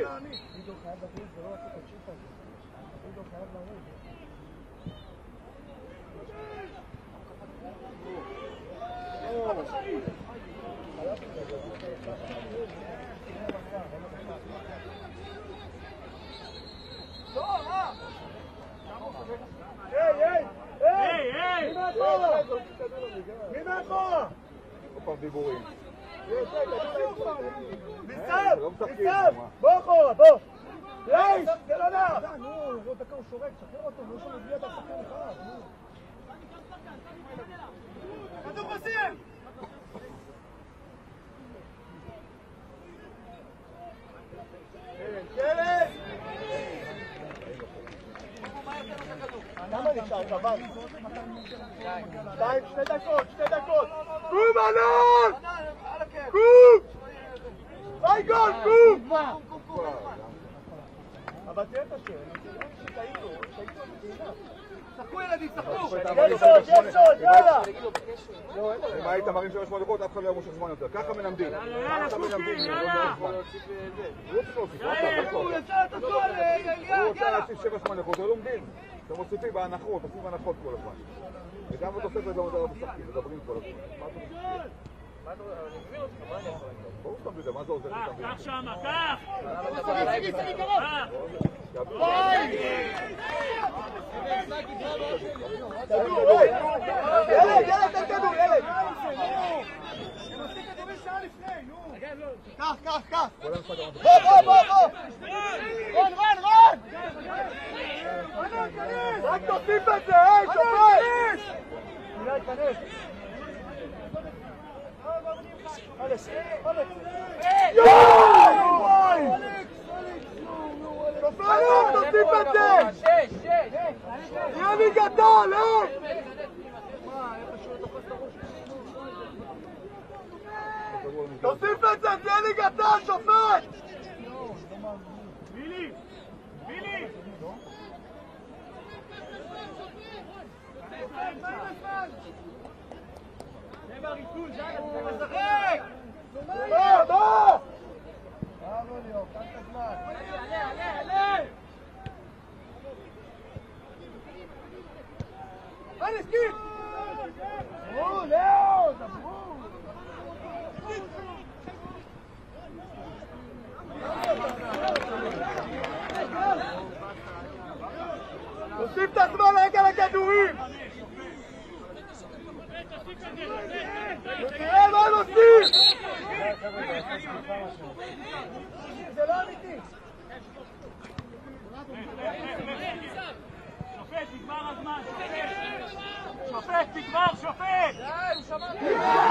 היי! מי מאחורה? עוד פעם דיבורים. ניסב! ניסב! בוא אחורה, בוא! לאיש! זה לא נע! נו, לא דקה הוא שורק, שחרר אותו, לא שהוא מגיע את השחקן אחד, נו. כדור בסיר! שלט! כמה נשאר, כבן? 2 דקות, 2 דקות! קום ענן! קום! פייגון, קום! אבל תראה את השאלה, שטעיתו, שחקו ילדים, שחקו! יש עוד, יאללה! אם היית מראים 3 דקות, אף אחד לא ימושך זמן יותר. ככה מלמדים. ככה מלמדים, לא זמן. הוא צריך להוסיף, הוא יצא את הכל, הוא רוצה להציף 7-8 דקות, לא לומדים. אתם מוסיפים בהנחות, עושים הנחות כל הזמן. וגם בתוספת במדע המשחקים, מדברים כל הזמן. מה אתה אומר? אני מבין אותך, מה אני יכול? ברור שאתה מבין, מה זה עוזר? קח שמה, קח! ילד, תן כדור, ילד! קח! בוא! רון! רק תוסיף את זה, היי, שופט! אולי כנס! אלכס! יואי! שופט, תוסיף את זה! תהיה לי גדול, היי! תוסיף את זה, תהיה לי גדול, שופט! בילי! בוא! תוסיף את הזמן רגע לכדורים! תראה מה נוסיף! זה לא אמיתי! שופט, נגמר הזמן, שופט! שופט, נגמר, שופט!